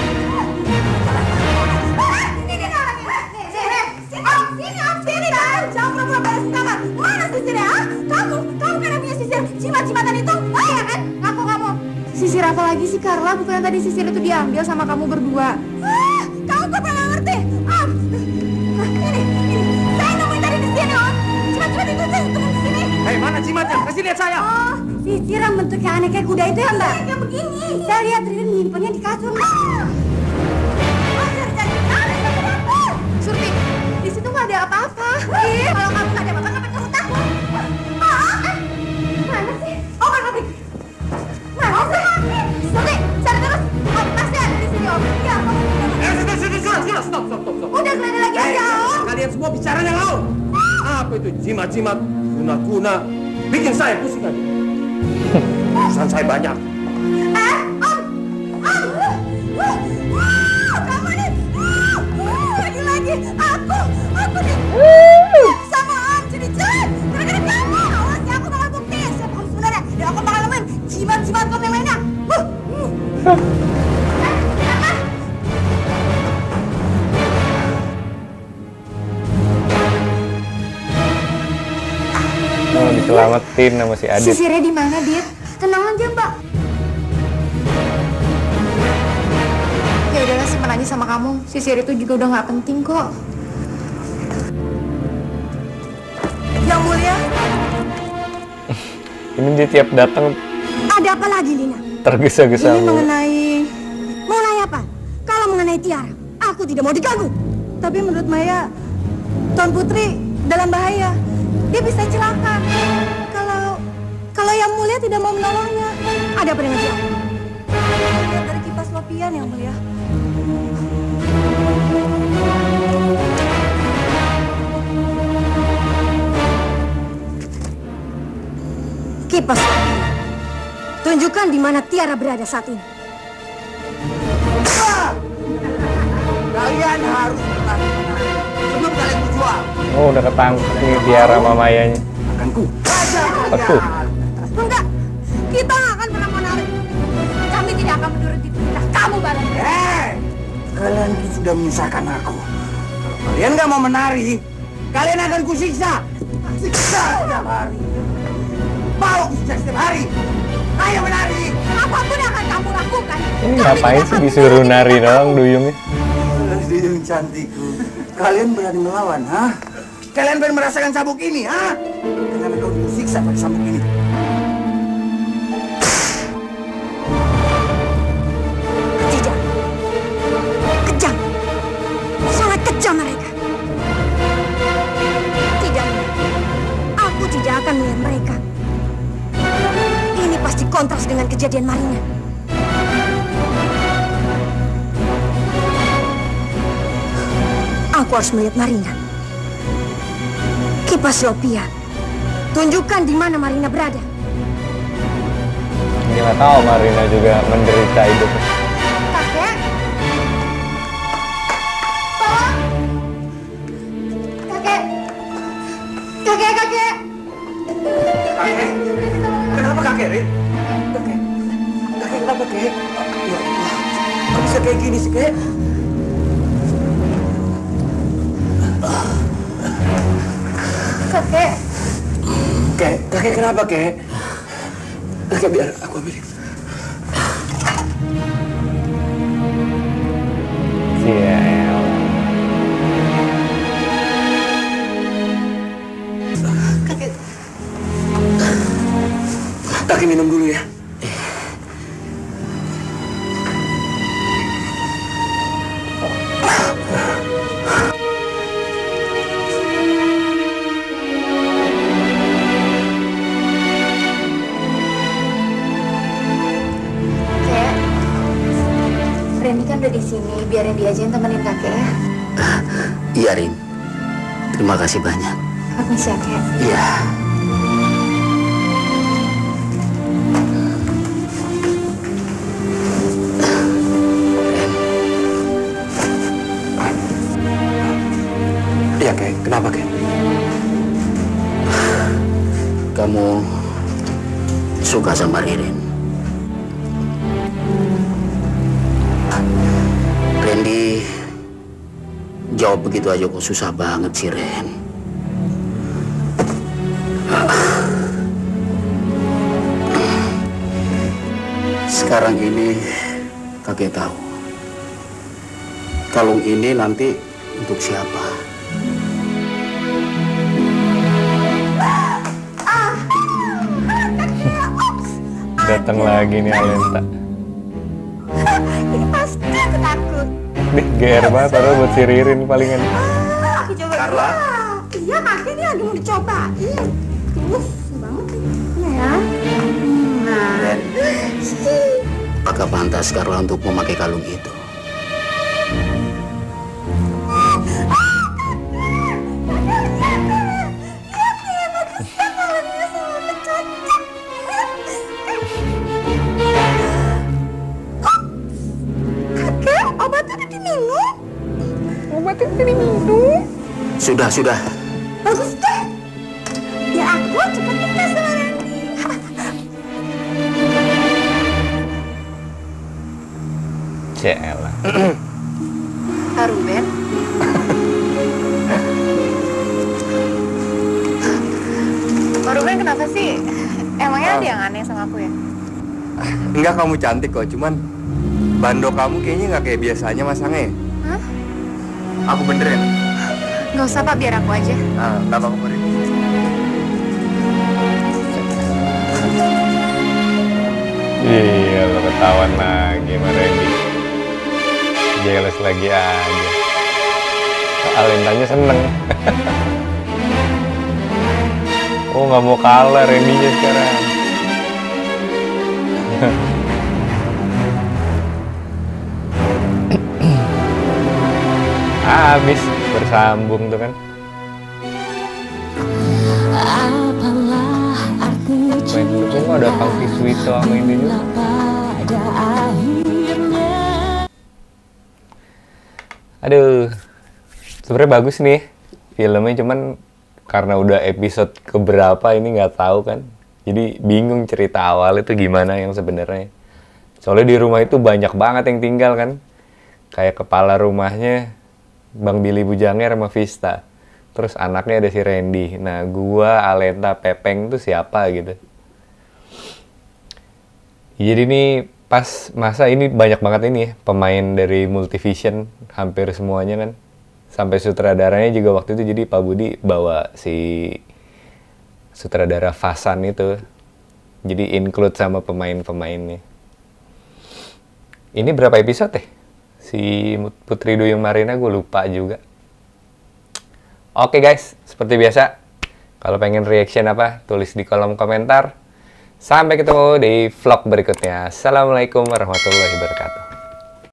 Ah, ini dia orangnya. Sini, sini, Om. Sini, Om. Sini, Om. Jangan pura-pura beresin kamar. Mana sisirnya? Ah? Kamu, kamu kan yang punya sisir jimat-jimatan itu. Ah, ya kan? Ngaku kamu. Sisir apa lagi sih Carla? Bukannya tadi sisir itu diambil sama kamu berdua. Ah, kamu kok pernah ngerti? Om, ah, ini, ini, saya nemuin tadi di sini, Om. Jimat-jimat itu saya temuin di sini. Hei, mana jimatnya? Kasih lihat saya. Oh, sisir yang bentuknya aneh kayak kuda itu ya, Mbak? Kayak begini. Saya lihat Riri menyimpannya di kasur. Ah. Oh, cari-cari. Ah, ada apa? Surti, di situ nggak ada apa-apa. Ih, kalau kamu nggak ada apa-apa, ngapain kamu takut? Ah, eh, mana sih? Oh, kan Pabrik. Mana sih? Surti, cari terus. Om, pasti ada di sini, Om. Ya, Om. Eh, sudah, sudah, sudah, sudah, stop, stop, stop, stop. Udah geledah lagi Hei, aja, Om. kalian semua bicaranya laut. Apa itu jimat-jimat, kuna-kuna? Bikin saya pusing aja. Urusan saya banyak. Eh, Om! Om! Wah, kamu nih! Lagi-lagi, aku! Aku nih! Sama Om jadi jelek! Gara-gara kamu! Awas ya, aku bakal buktiin siapa kamu sebenarnya! Dan aku bakal nemuin jimat-jimat kamu yang lainnya! Huh! Eh, kenapa? Oh, diselamatin sama si Adit. Sisirnya di mana, Dit? Tenang aja, Mbak! Ya udahlah, simpan aja sama kamu. Sisir itu juga udah nggak penting kok. Yang mulia, Ini dia tiap datang ada apa lagi, Lina? tergesa-gesa. Ini mulu. mengenai... Mengenai apa? Kalau mengenai Tiara, aku tidak mau diganggu. Tapi menurut Maya, Tuan Putri dalam bahaya. Dia bisa celaka. Kalau... Kalau Yang Mulia tidak mau menolongnya. Ada apa dengan Tiara? Lihat dari kipas Lopian, Yang Mulia. Kipas Lopian. Tunjukkan di mana Tiara berada saat ini. Kalian harus bertanya sebelum kalian berjuang. Oh, udah ketangkep nih Tiara sama Mayanya. Akan ku hajar Aduh. kalian. Enggak, kita nggak akan pernah menarik. Kami tidak akan menuruti perintah kamu, Baron. Hei, kalian itu sudah menyusahkan aku. Kalau kalian nggak mau menari, kalian akan kusiksa. Siksa setiap hari. Mau kusiksa setiap hari. Ayo menari. Apapun yang akan kamu lakukan. Ini ngapain sih disuruh nari doang duyungnya? Duyung cantikku, kalian berani melawan, ha? Kalian berani merasakan sabuk ini, ha? Kalian akan disiksa pakai sabuk ini. Tidak. Kejam. Sangat kejam mereka. Tidak. Aku tidak akan melihat mereka. Ini pasti kontras dengan kejadian Marina. Aku harus melihat Marina. Cepat, Sylvia. Tunjukkan di mana Marina berada. Nggak tahu Marina juga menderita hidup. Kakek? Tolong! Kakek! Kakek, kakek! Kakek? Kenapa kakek, Rin? Kakek? Kakek kenapa, Kek? Ya Allah, kok bisa kayak gini sih, Kek? Kakek! Kek, kakek kenapa, Kek? Kakek, biar aku ambilin. Sial. Kakek! Kakek minum dulu ya. Kek, Randy kan udah di sini. Biar Randy aja yang temenin kakek ya. Iya, Rin. Terima kasih banyak. Permisi ya, Kek. Iya. Iya, Kek. Kenapa, Kek? Kamu suka sama Ririn. Randy jawab begitu aja kok susah banget sih, Ren. Sekarang ini kakek tahu. Kalung ini nanti untuk siapa? Datang lagi nih Alenta. Ini pasti aku takut. Dih, G R banget padahal buat si Ririn palingan. Ah, aku coba Carla? dulu. Iya, kakek ini lagi mau dicobain. Tulus banget ini ya. Nah, Ren, apakah pantas Carla untuk memakai kalung itu? kakek, obatnya udah diminum. Obatnya udah diminum. Sudah, sudah. Bagus deh. Ya aku cepat nikah sama Randy. Celah. Pak Ruben? Pak Ruben kenapa sih? Emangnya ada yang aneh sama aku ya? Enggak, kamu cantik kok, cuman bando kamu kayaknya nggak kayak biasanya masangnya ya? Hah? Aku benerin. Nggak usah Pak, biar aku aja. Nah, nggak apa-apa, Rin. Iya, lo ketahuan lagi sama Randy. Jealous lagi aja. Alentanya seneng. Oh, nggak mau kalah Randy-nya sekarang. Habis bersambung tuh kan. Main dulu kok ada Kang Tiswito sama ini juga. Aduh, sebenarnya bagus nih filmnya, cuman karena udah episode keberapa ini nggak tahu kan. Jadi bingung cerita awal itu gimana yang sebenarnya. Soalnya di rumah itu banyak banget yang tinggal kan. Kayak kepala rumahnya Bang Billy Bujanger sama Vista. Terus anaknya ada si Randy. Nah, gua, Alenta, Pepeng tuh siapa gitu. Jadi ini pas masa ini banyak banget ini ya, pemain dari Multivision, hampir semuanya kan. Sampai sutradaranya juga waktu itu, jadi Pak Budi bawa si sutradara Fasan itu. Jadi include sama pemain-pemainnya. Ini berapa episode ya? Si Putri Duyung Marina gue lupa juga. Oke guys, seperti biasa, kalau pengen reaction apa, tulis di kolom komentar. Sampai ketemu di vlog berikutnya. Assalamualaikum warahmatullahi wabarakatuh.